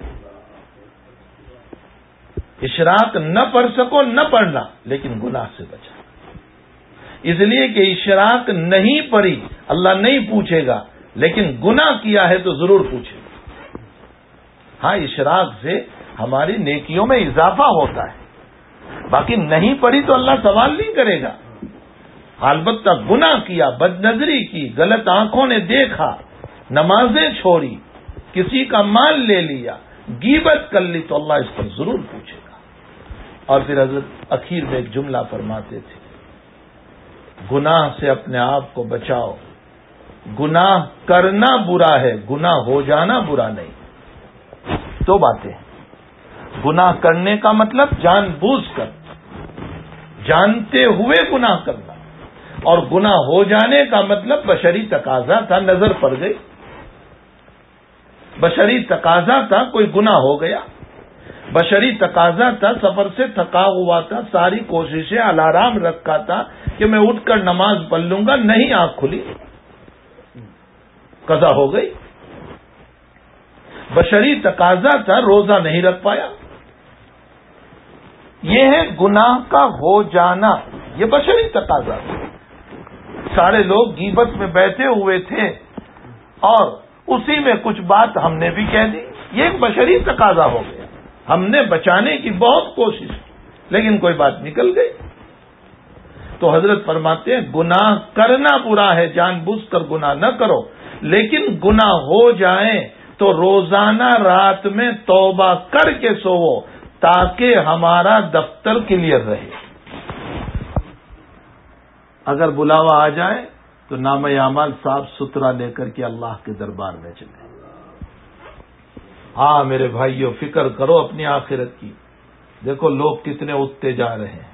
اشراق نہ پڑھ سکو نہ پڑھنا، لیکن گناہ سے بچانا. اس لیے کہ اشراق نہیں پڑھی اللہ نہیں پوچھے گا، لیکن گناہ کیا ہے تو ضرور پوچھے گا. ہاں اشراق سے ہماری نیکیوں میں اضافہ ہوتا ہے، باقی نہیں پڑھی تو اللہ سوال نہیں کرے گا. البتہ گناہ کیا، بد نظری کی، غلط آنکھوں نے دیکھا، نمازیں چھوڑی، کسی کا مال لے لیا، غیبت کر لی تو اللہ اس پر ضرور پوچھے گا. اور پھر حضرت اخیر میں ایک جملہ فرماتے تھے گناہ سے اپنے آپ کو بچاؤ. گناہ کرنا برا ہے، گناہ ہو جانا برا نہیں. دو باتیں. گناہ کرنے کا مطلب جان بوجھ کر، جانتے ہوئے گناہ کرنا، اور گناہ ہو جانے کا مطلب بشری تقاضا تھا، نظر پڑ گئی، بشری تقاضا تھا، کوئی گناہ ہو گیا، بشری تقاضا تھا، سفر سے تھکا ہوا تھا، ساری کوششیں الارام رکھا تھا کہ میں اٹھ کر نماز پڑھ لوں گا، نہیں آنکھ کھلی، قضا ہو گئی. بشری تقاضا تھا، روزہ نہیں رکھ پایا. یہ ہے گناہ کا ہو جانا، یہ بشری تقاضا تھا. سارے لوگ غیبت میں بیٹھے ہوئے تھے اور اسی میں کچھ بات ہم نے بھی کہہ دی، یہ ایک بشری تقاضا ہو گیا. ہم نے بچانے کی بہت کوشش کی لیکن کوئی بات نکل گئی. تو حضرت فرماتے ہیں گناہ کرنا برا ہے، جان بوجھ کر گناہ نہ کرو، لیکن گناہ ہو جائیں تو روزانہ رات میں توبہ کر کے سوو. تاکہ ہمارا دفتر کلیئر رہے. اگر بلاوا آ جائے تو نامہ اعمال صاف ستھرا لے کر کے اللہ کے دربار میں چلے. ہاں میرے بھائیو، فکر کرو اپنی آخرت کی. دیکھو لوگ کتنے اٹھتے جا رہے ہیں،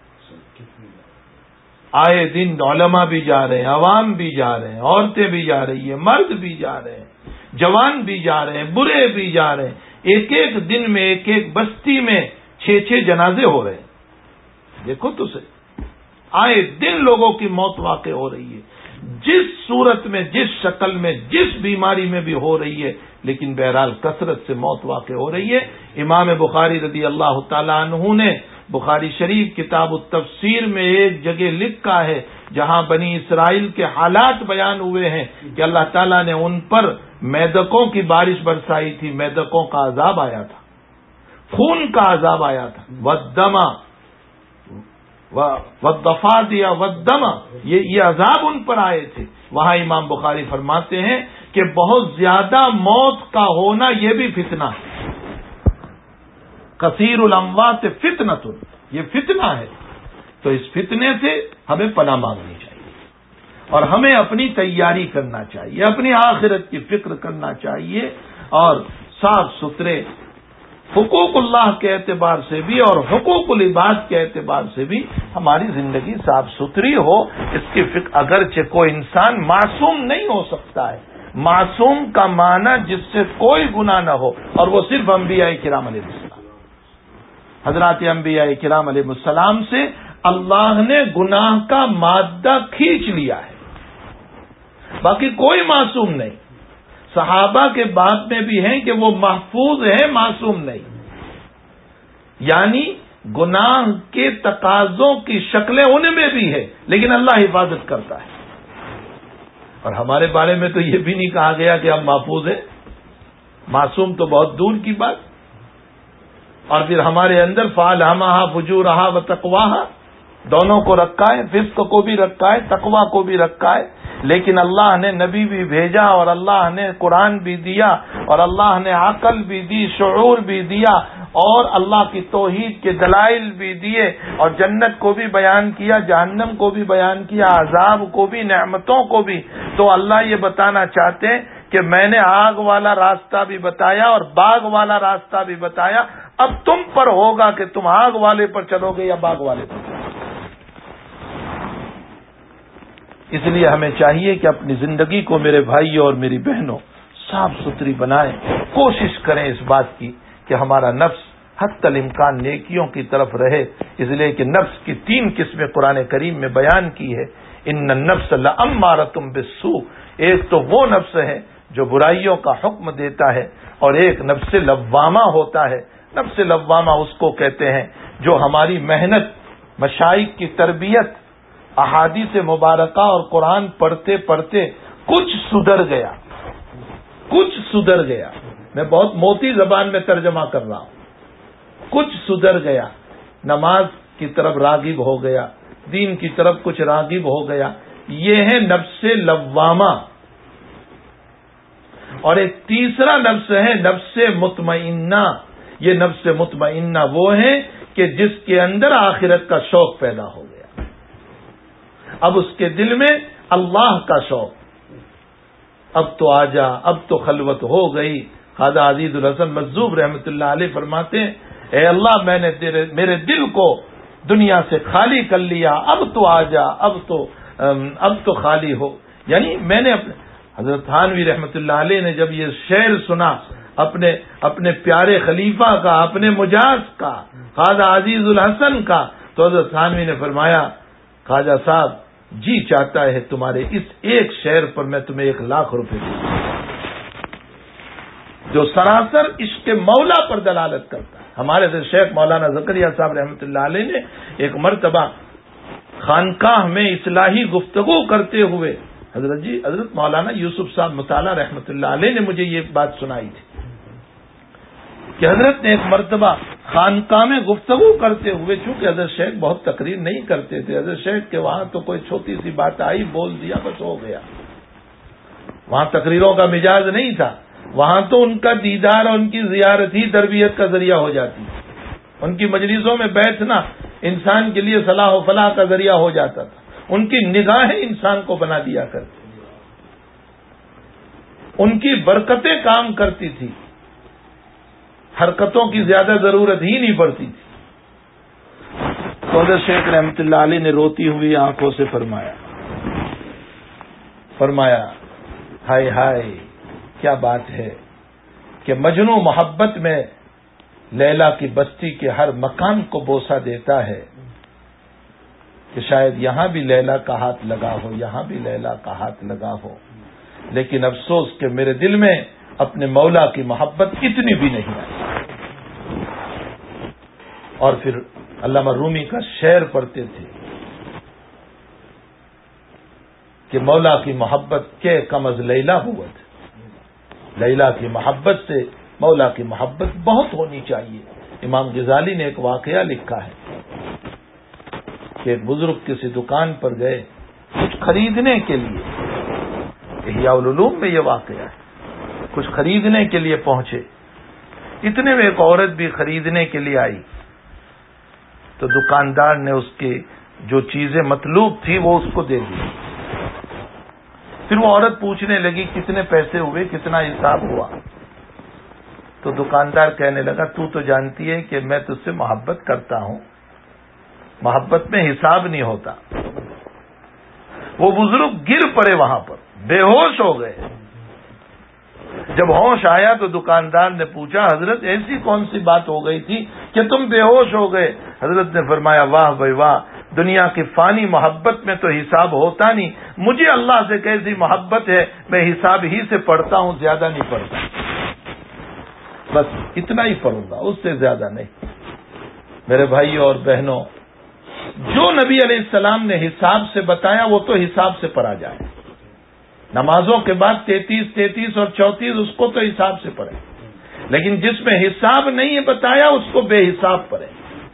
آئے دن علماء بھی جا رہے ہیں، عوام بھی جا رہے ہیں، عورتیں بھی جا رہی ہیں، مرد بھی جا رہے ہیں، جوان بھی جا رہے ہیں، برے بھی جا رہے ہیں. ایک ایک دن میں ایک ایک بستی میں چھ چھ جنازے ہو رہے ہیں. دیکھو تو صحیح، آئے دن لوگوں کی موت واقع ہو رہی ہے، جس صورت میں، جس شکل میں، جس بیماری میں بھی ہو رہی ہے، لیکن بہرحال کثرت سے موت واقع ہو رہی ہے. امام بخاری رضی اللہ تعالیٰ عنہ نے بخاری شریف کتاب التفسیر میں ایک جگہ لکھا ہے، جہاں بنی اسرائیل کے حالات بیان ہوئے ہیں کہ اللہ تعالیٰ نے ان پر میدکوں کی بارش برسائی تھی، میدکوں کا عذاب آیا تھا، خون کا عذاب آیا تھا. والدما والضفادع والدم، یہ یہ عذاب ان پر آئے تھے. وہاں امام بخاری فرماتے ہیں کہ بہت زیادہ موت کا ہونا یہ بھی فتنہ ہے. کثیر الاموات فتنۃ، یہ فتنہ ہے. تو اس فتنے سے ہمیں پناہ مانگنی چاہیے اور ہمیں اپنی تیاری کرنا چاہیے، اپنی آخرت کی فکر کرنا چاہیے، اور صاف ستھرے حقوق اللہ کے اعتبار سے بھی اور حقوق العباد کے اعتبار سے بھی ہماری زندگی صاف ستھری ہو. اس کی فکر، اگرچہ کوئی انسان معصوم نہیں ہو سکتا ہے. معصوم کا معنی جس سے کوئی گناہ نہ ہو، اور وہ صرف انبیاء کرام علیہ السلام. حضرات انبیاء کرام علیہ السلام سے اللہ نے گناہ کا مادہ کھینچ لیا ہے، باقی کوئی معصوم نہیں. صحابہ کے بات میں بھی ہیں کہ وہ محفوظ ہیں، معصوم نہیں. یعنی گناہ کے تقاضوں کی شکلیں ان میں بھی ہے، لیکن اللہ حفاظت کرتا ہے. اور ہمارے بارے میں تو یہ بھی نہیں کہا گیا کہ ہم محفوظ ہیں، معصوم تو بہت دور کی بات. اور پھر ہمارے اندر فَأَلْهَمَهَا فُجُورَهَا وَتَقْوَاهَا، دونوں کو رکھا ہے، فسق کو بھی رکھا ہے، تقوی کو بھی رکھا ہے. لیکن اللہ نے نبی بھی بھیجا، اور اللہ نے قرآن بھی دیا، اور اللہ نے عقل بھی دی، شعور بھی دیا، اور اللہ کی توحید کے دلائل بھی دیے، اور جنت کو بھی بیان کیا، جہنم کو بھی بیان کیا، عذاب کو بھی، نعمتوں کو بھی. تو اللہ یہ بتانا چاہتے ہیں کہ میں نے آگ والا راستہ بھی بتایا اور باغ والا راستہ بھی بتایا. اب تم پر ہوگا کہ تم آگ والے پر چلو گے یا باغ والے پر. اس لیے ہمیں چاہیے کہ اپنی زندگی کو میرے بھائیوں اور میری بہنوں صاف ستھری بنائیں. کوشش کریں اس بات کی کہ ہمارا نفس حتی الامکان نیکیوں کی طرف رہے. اس لیے کہ نفس کی تین قسمیں قرآن کریم میں بیان کی ہے. ان النفس لامارۃ بالسوء، ایک تو وہ نفس ہے جو برائیوں کا حکم دیتا ہے، اور ایک نفس لوامہ ہوتا ہے. نفس لوامہ اس کو کہتے ہیں جو ہماری محنت، مشائخ کی تربیت، احادیث مبارکہ اور قرآن پڑھتے پڑھتے کچھ سدھر گیا، کچھ سدھر گیا. میں بہت موٹی زبان میں ترجمہ کر رہا ہوں. کچھ سدھر گیا، نماز کی طرف راغب ہو گیا، دین کی طرف کچھ راغب ہو گیا. یہ ہے نفس لوامہ. اور ایک تیسرا نفس ہے نفس مطمئنہ. یہ نفس مطمئنہ وہ ہے کہ جس کے اندر آخرت کا شوق پیدا ہو گیا. اب اس کے دل میں اللہ کا شوق، اب تو آ جا، اب تو خلوت ہو گئی. خواجہ عزیز الحسن مجذوب رحمۃ اللہ علیہ فرماتے ہیں، اے اللہ میں نے میرے دل کو دنیا سے خالی کر لیا، اب تو آ جا، اب تو اب تو خالی ہو. یعنی میں نے اپنے حضرت تھانوی رحمۃ اللہ علیہ نے جب یہ شعر سنا اپنے اپنے پیارے خلیفہ کا، اپنے مجاز کا، خواجہ عزیز الحسن کا، تو حضرت تھانوی نے فرمایا، خواجہ صاحب جی چاہتا ہے تمہارے اس ایک شعر پر میں تمہیں ایک لاکھ روپے دوں، جو سراسر عشق مولا پر دلالت کرتا ہے. ہمارے سے شیخ مولانا زکریا صاحب رحمۃ اللہ علیہ نے ایک مرتبہ خانقاہ میں اصلاحی گفتگو کرتے ہوئے، حضرت جی حضرت مولانا یوسف صاحب مطالعہ رحمۃ اللہ علیہ نے مجھے یہ بات سنائی تھی کہ حضرت نے ایک مرتبہ خانقاہ میں گفتگو کرتے ہوئے، چونکہ حضرت شیخ بہت تقریر نہیں کرتے تھے، حضرت شیخ کے وہاں تو کوئی چھوٹی سی بات آئی، بول دیا، بس ہو گیا. وہاں تقریروں کا مزاج نہیں تھا، وہاں تو ان کا دیدار اور ان کی زیارت ہی تربیت کا ذریعہ ہو جاتی. ان کی مجلسوں میں بیٹھنا انسان کے لیے صلاح و فلاح کا ذریعہ ہو جاتا تھا. ان کی نگاہیں انسان کو بنا دیا کرتی, ان کی برکتیں کام کرتی تھی, حرکتوں کی زیادہ ضرورت ہی نہیں پڑتی تھی. تو حضرت شیخ رحمت اللہ علیہ نے روتی ہوئی آنکھوں سے فرمایا فرمایا ہائے ہائے کیا بات ہے کہ مجنو محبت میں لیلا کی بستی کے ہر مکان کو بوسہ دیتا ہے کہ شاید یہاں بھی لیلا کا ہاتھ لگا ہو, یہاں بھی لیلا کا ہاتھ لگا ہو, لیکن افسوس کہ میرے دل میں اپنے مولا کی محبت اتنی بھی نہیں آئی. اور پھر علامہ رومی کا شعر پڑھتے تھے کہ مولا کی محبت کے کم از لیلا ہوت, لیلا کی محبت سے مولا کی محبت بہت ہونی چاہیے. امام غزالی نے ایک واقعہ لکھا ہے کہ ایک بزرگ کسی دکان پر گئے کچھ خریدنے کے لیے, احیاء العلوم میں یہ واقعہ ہے, کچھ خریدنے کے لیے پہنچے. اتنے میں ایک عورت بھی خریدنے کے لیے آئی تو دکاندار نے اس کی جو چیزیں مطلوب تھی وہ اس کو دے دی. پھر وہ عورت پوچھنے لگی کتنے پیسے ہوئے, کتنا حساب ہوا. تو دکاندار کہنے لگا تو تو جانتی ہے کہ میں تجھ سے محبت کرتا ہوں, محبت میں حساب نہیں ہوتا. وہ بزرگ گر پڑے وہاں پر, بے ہوش ہو گئے. جب ہوش آیا تو دکاندار نے پوچھا حضرت ایسی کون سی بات ہو گئی تھی کہ تم بے ہوش ہو گئے؟ حضرت نے فرمایا واہ بھائی واہ, دنیا کی فانی محبت میں تو حساب ہوتا نہیں, مجھے اللہ سے کیسی محبت ہے میں حساب ہی سے پڑھتا ہوں, زیادہ نہیں پڑھتا, بس اتنا ہی پڑھوں گا, اس سے زیادہ نہیں. میرے بھائی اور بہنوں, جو نبی علیہ السلام نے حساب سے بتایا وہ تو حساب سے پڑھا جائے. نمازوں کے بعد تینتیس تینتیس اور چونتیس اس کو تو حساب سے پڑھے, لیکن جس میں حساب نہیں بتایا اس کو بے حساب پڑھے.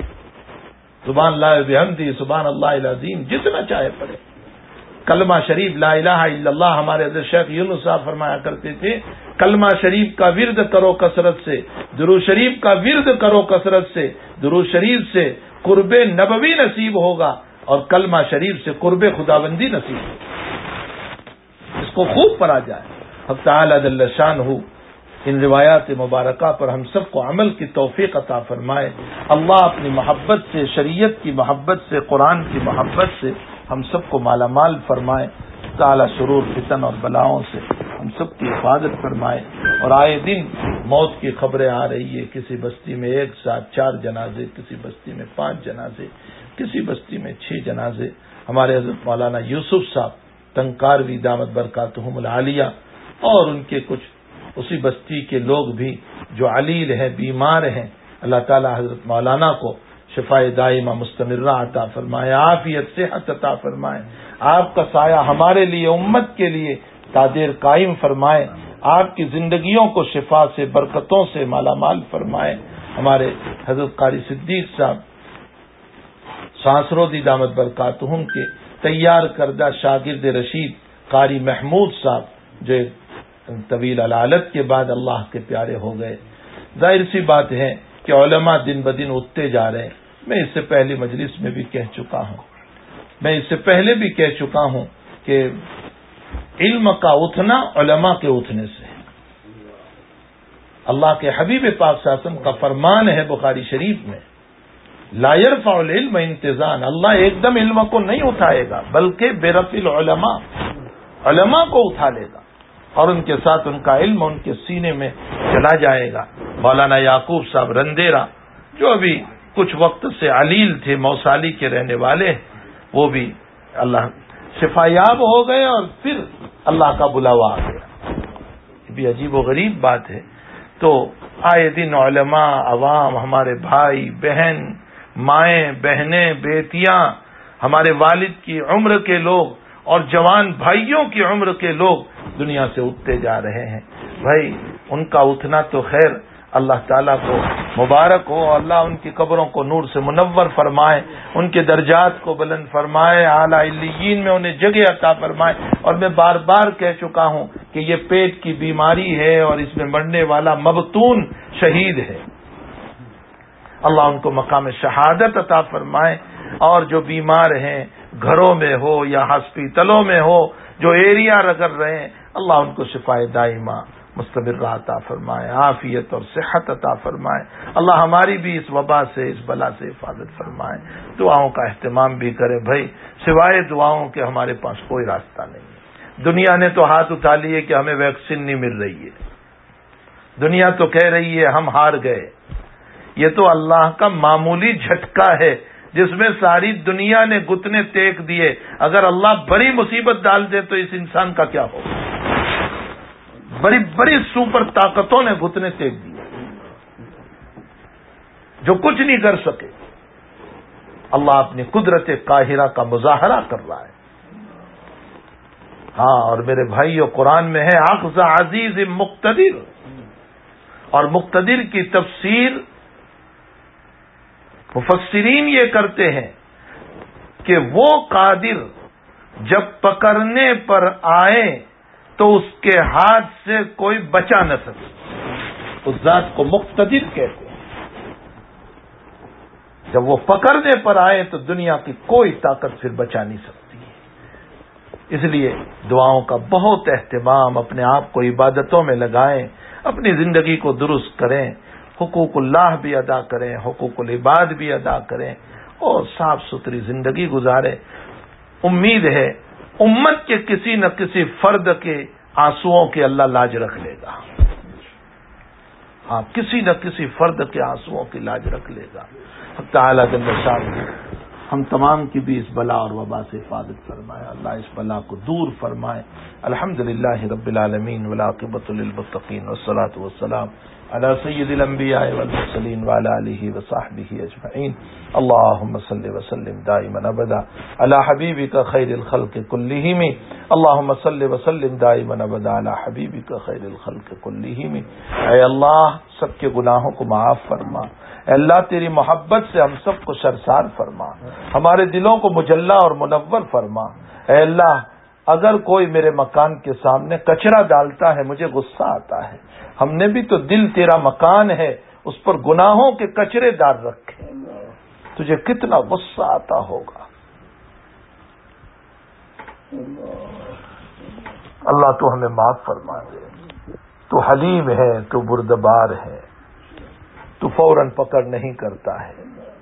سبحان اللہ بحمدہ سبحان اللہ العظیم جتنا چاہے پڑھے. کلمہ شریف لا الہ الا اللہ, ہمارے حضرت شیخ یونس صاحب فرمایا کرتے تھے کلمہ شریف کا ورد کرو کثرت سے, درود شریف کا ورد کرو کثرت سے, درود شریف سے قرب نبوی نصیب ہوگا اور کلمہ شریف سے قرب خداوندی نصیب ہوگا. اس کو خوب پڑھا جائے. حق تعالی جل شانہ ان روایات مبارکہ پر ہم سب کو عمل کی توفیق عطا فرمائے. اللہ اپنی محبت سے, شریعت کی محبت سے, قرآن کی محبت سے ہم سب کو مالا مال فرمائے. تعالی شرور فتن اور بلاؤں سے ہم سب کی حفاظت فرمائے. اور آئے دن موت کی خبریں آ رہی ہے, کسی بستی میں ایک ساتھ چار جنازے, کسی بستی میں پانچ جنازے, کسی بستی میں چھ جنازے. ہمارے حضرت مولانا یوسف صاحب تنکاروی دامت برکاتہم العالیہ اور ان کے کچھ اسی بستی کے لوگ بھی جو علیل ہیں, بیمار ہیں, اللہ تعالی حضرت مولانا کو شفاء دائمہ مستمرہ عطا فرمائے, عافیت صحت عطا فرمائے. آپ کا سایہ ہمارے لیے امت کے لیے تادیر قائم فرمائے. آپ کی زندگیوں کو شفا سے برکتوں سے مالا مال فرمائے. ہمارے حضرت قاری صدیق صاحب سانسرودی دامت برکاتہم کے تیار کردہ شاگرد رشید قاری محمود صاحب جو طویل علالت کے بعد اللہ کے پیارے ہو گئے. ظاہر سی بات ہے کہ علماء دن بدن اٹھتے جا رہے ہیں. میں اس سے پہلی مجلس میں بھی کہہ چکا ہوں, میں اس سے پہلے بھی کہہ چکا ہوں کہ علم کا اٹھنا علماء کے اٹھنے سے. اللہ کے حبیب پاک صلی اللہ علیہ وسلم کا فرمان ہے بخاری شریف میں, لا يرفع العلم انتزان, اللہ ایک دم علم کو نہیں اٹھائے گا بلکہ برفع العلماء, علماء کو اٹھا لے گا اور ان کے ساتھ ان کا علم ان کے سینے میں چلا جائے گا. مولانا یعقوب صاحب رندیرا جو ابھی کچھ وقت سے علیل تھے, موسالی کے رہنے والے, وہ بھی اللہ شفایاب ہو گئے اور پھر اللہ کا بلاوا آ گیا. یہ بھی عجیب و غریب بات ہے. تو آئے دن علماء, عوام, ہمارے بھائی بہن, مائیں بہنیں, بیٹیاں, ہمارے والد کی عمر کے لوگ اور جوان بھائیوں کی عمر کے لوگ دنیا سے اٹھتے جا رہے ہیں. بھائی ان کا اٹھنا تو خیر اللہ تعالیٰ کو مبارک ہو, اللہ ان کی قبروں کو نور سے منور فرمائے, ان کے درجات کو بلند فرمائے, اعلیٰ علیین میں انہیں جگہ عطا فرمائے. اور میں بار بار کہہ چکا ہوں کہ یہ پیٹ کی بیماری ہے اور اس میں مرنے والا مبتون شہید ہے. اللہ ان کو مقام شہادت عطا فرمائے، اور جو بیمار ہیں گھروں میں ہو یا ہاسپٹلوں میں ہو، جو ایریا رگڑ رہے ہیں، اللہ ان کو شفائے دائمہ مستمرہ عطا فرمائے، عافیت اور صحت عطا فرمائے۔ اللہ ہماری بھی اس وبا سے، اس بلا سے حفاظت فرمائے۔ دعاؤں کا اہتمام بھی کرے بھائی، سوائے دعاؤں کے ہمارے پاس کوئی راستہ نہیں ہے۔ دنیا نے تو ہاتھ اٹھا لیے کہ ہمیں ویکسین نہیں مل رہی ہے، دنیا تو کہہ رہی ہے ہم ہار گئے۔ یہ تو اللہ کا معمولی جھٹکا ہے جس میں ساری دنیا نے گھٹنے ٹیک دیے۔ اگر اللہ بڑی مصیبت ڈال دے تو اس انسان کا کیا ہوگا؟ بڑی بڑی سپر طاقتوں نے گھٹنے ٹیک دیے جو کچھ نہیں کر سکے۔ اللہ اپنی قدرت قاہرہ کا مظاہرہ کر رہا ہے۔ ہاں، اور میرے بھائیو، قرآن میں ہے اخذ عزیز مقتدر، اور مقتدر کی تفسیر مفسرین یہ کرتے ہیں کہ وہ قادر جب پکڑنے پر آئے تو اس کے ہاتھ سے کوئی بچا نہ سکے، اس ذات کو مقتدر کہتے ہیں۔ جب وہ پکڑنے پر آئے تو دنیا کی کوئی طاقت پھر بچا نہیں سکتی ہے۔ اس لیے دعاؤں کا بہت اہتمام، اپنے آپ کو عبادتوں میں لگائیں، اپنی زندگی کو درست کریں، حقوق اللہ بھی ادا کریں، حقوق العباد بھی ادا کریں، اور صاف ستھری زندگی گزاریں۔ امید ہے امت کے کسی نہ کسی فرد کے آنسوؤں کی اللہ لاج رکھ لے گا۔ ہاں، کسی نہ کسی فرد کے آنسوؤں کی لاج رکھ لے گا۔ حق تعالیٰ جل شانہ ہم تمام کی بھی اس بلا اور وبا سے حفاظت فرمائے، اللہ اس بلا کو دور فرمائے۔ الحمدللہ رب العالمین والعاقبۃ للمتقین والصلاۃ والسلام علی سید الانبیاء والمرسلین وعلی آلہ وصحبہ اجمعین۔ اللہم صل وسلم دائما ابدا علی حبیبک خیر الخلق کلہم، اللہم صل وسلم دائما ابدا علی حبیبک خیر الخلق کلہم۔ اے اللہ، سب کے گناہوں کو معاف فرما۔ اے اللہ، تیری محبت سے ہم سب کو سرشار فرما، ہمارے دلوں کو مجلہ اور منور فرما۔ اے اللہ، اگر کوئی میرے مکان کے سامنے کچرا ڈالتا ہے مجھے غصہ آتا ہے، ہم نے بھی تو دل تیرا مکان ہے، اس پر گناہوں کے کچرے ڈال رکھے، تجھے کتنا غصہ آتا ہوگا۔ اللہ تو ہمیں معاف فرما دے، تو حلیم ہے، تو بردبار ہے، تو فوراً پکڑ نہیں کرتا ہے۔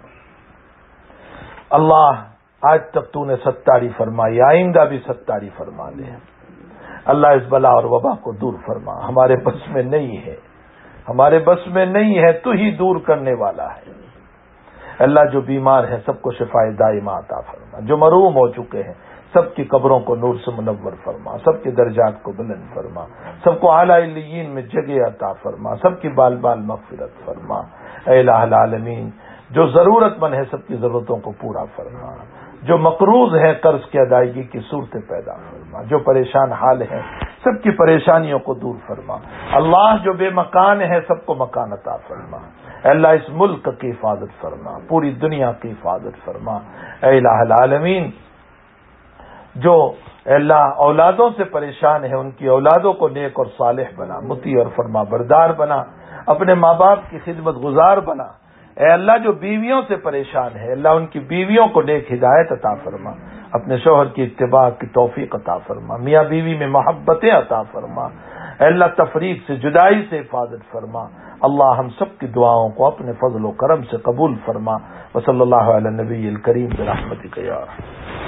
اللہ، آج تک تو نے ستاری فرمائی، آئندہ بھی ستاری فرما دے۔ اللہ اس بلا اور وبا کو دور فرما، ہمارے بس میں نہیں ہے، ہمارے بس میں نہیں ہے، تو ہی دور کرنے والا ہے۔ اللہ، جو بیمار ہیں سب کو شفائے دائمہ عطا فرما، جو محروم ہو چکے ہیں سب کی قبروں کو نور سے منور فرما، سب کے درجات کو بلند فرما، سب کو اعلیٰ علیین میں جگہ عطا فرما، سب کی بال بال مغفرت فرما۔ اے الہ العالمین، جو ضرورت مند ہے سب کی ضرورتوں کو پورا فرما، جو مقروض ہے قرض کی ادائیگی کی صورتیں پیدا فرما، جو پریشان حال ہیں سب کی پریشانیوں کو دور فرما۔ اللہ، جو بے مکان ہے سب کو مکان عطا فرما۔ اے اللہ، اس ملک کی حفاظت فرما، پوری دنیا کی حفاظت فرما۔ اے الہ العالمین، جو اے اللہ اولادوں سے پریشان ہے ان کی اولادوں کو نیک اور صالح بنا، مطیع اور فرما بردار بنا، اپنے ماں باپ کی خدمت گزار بنا۔ اے اللہ، جو بیویوں سے پریشان ہے اللہ ان کی بیویوں کو نیک ہدایت عطا فرما، اپنے شوہر کی اتباع کی توفیق عطا فرما، میاں بیوی میں محبتیں عطا فرما۔ اے اللہ، تفریق سے، جدائی سے حفاظت فرما۔ اللہ، ہم سب کی دعاؤں کو اپنے فضل و کرم سے قبول فرما۔ وصلی اللہ علی النبی الکریم برحمتک یا ارحم۔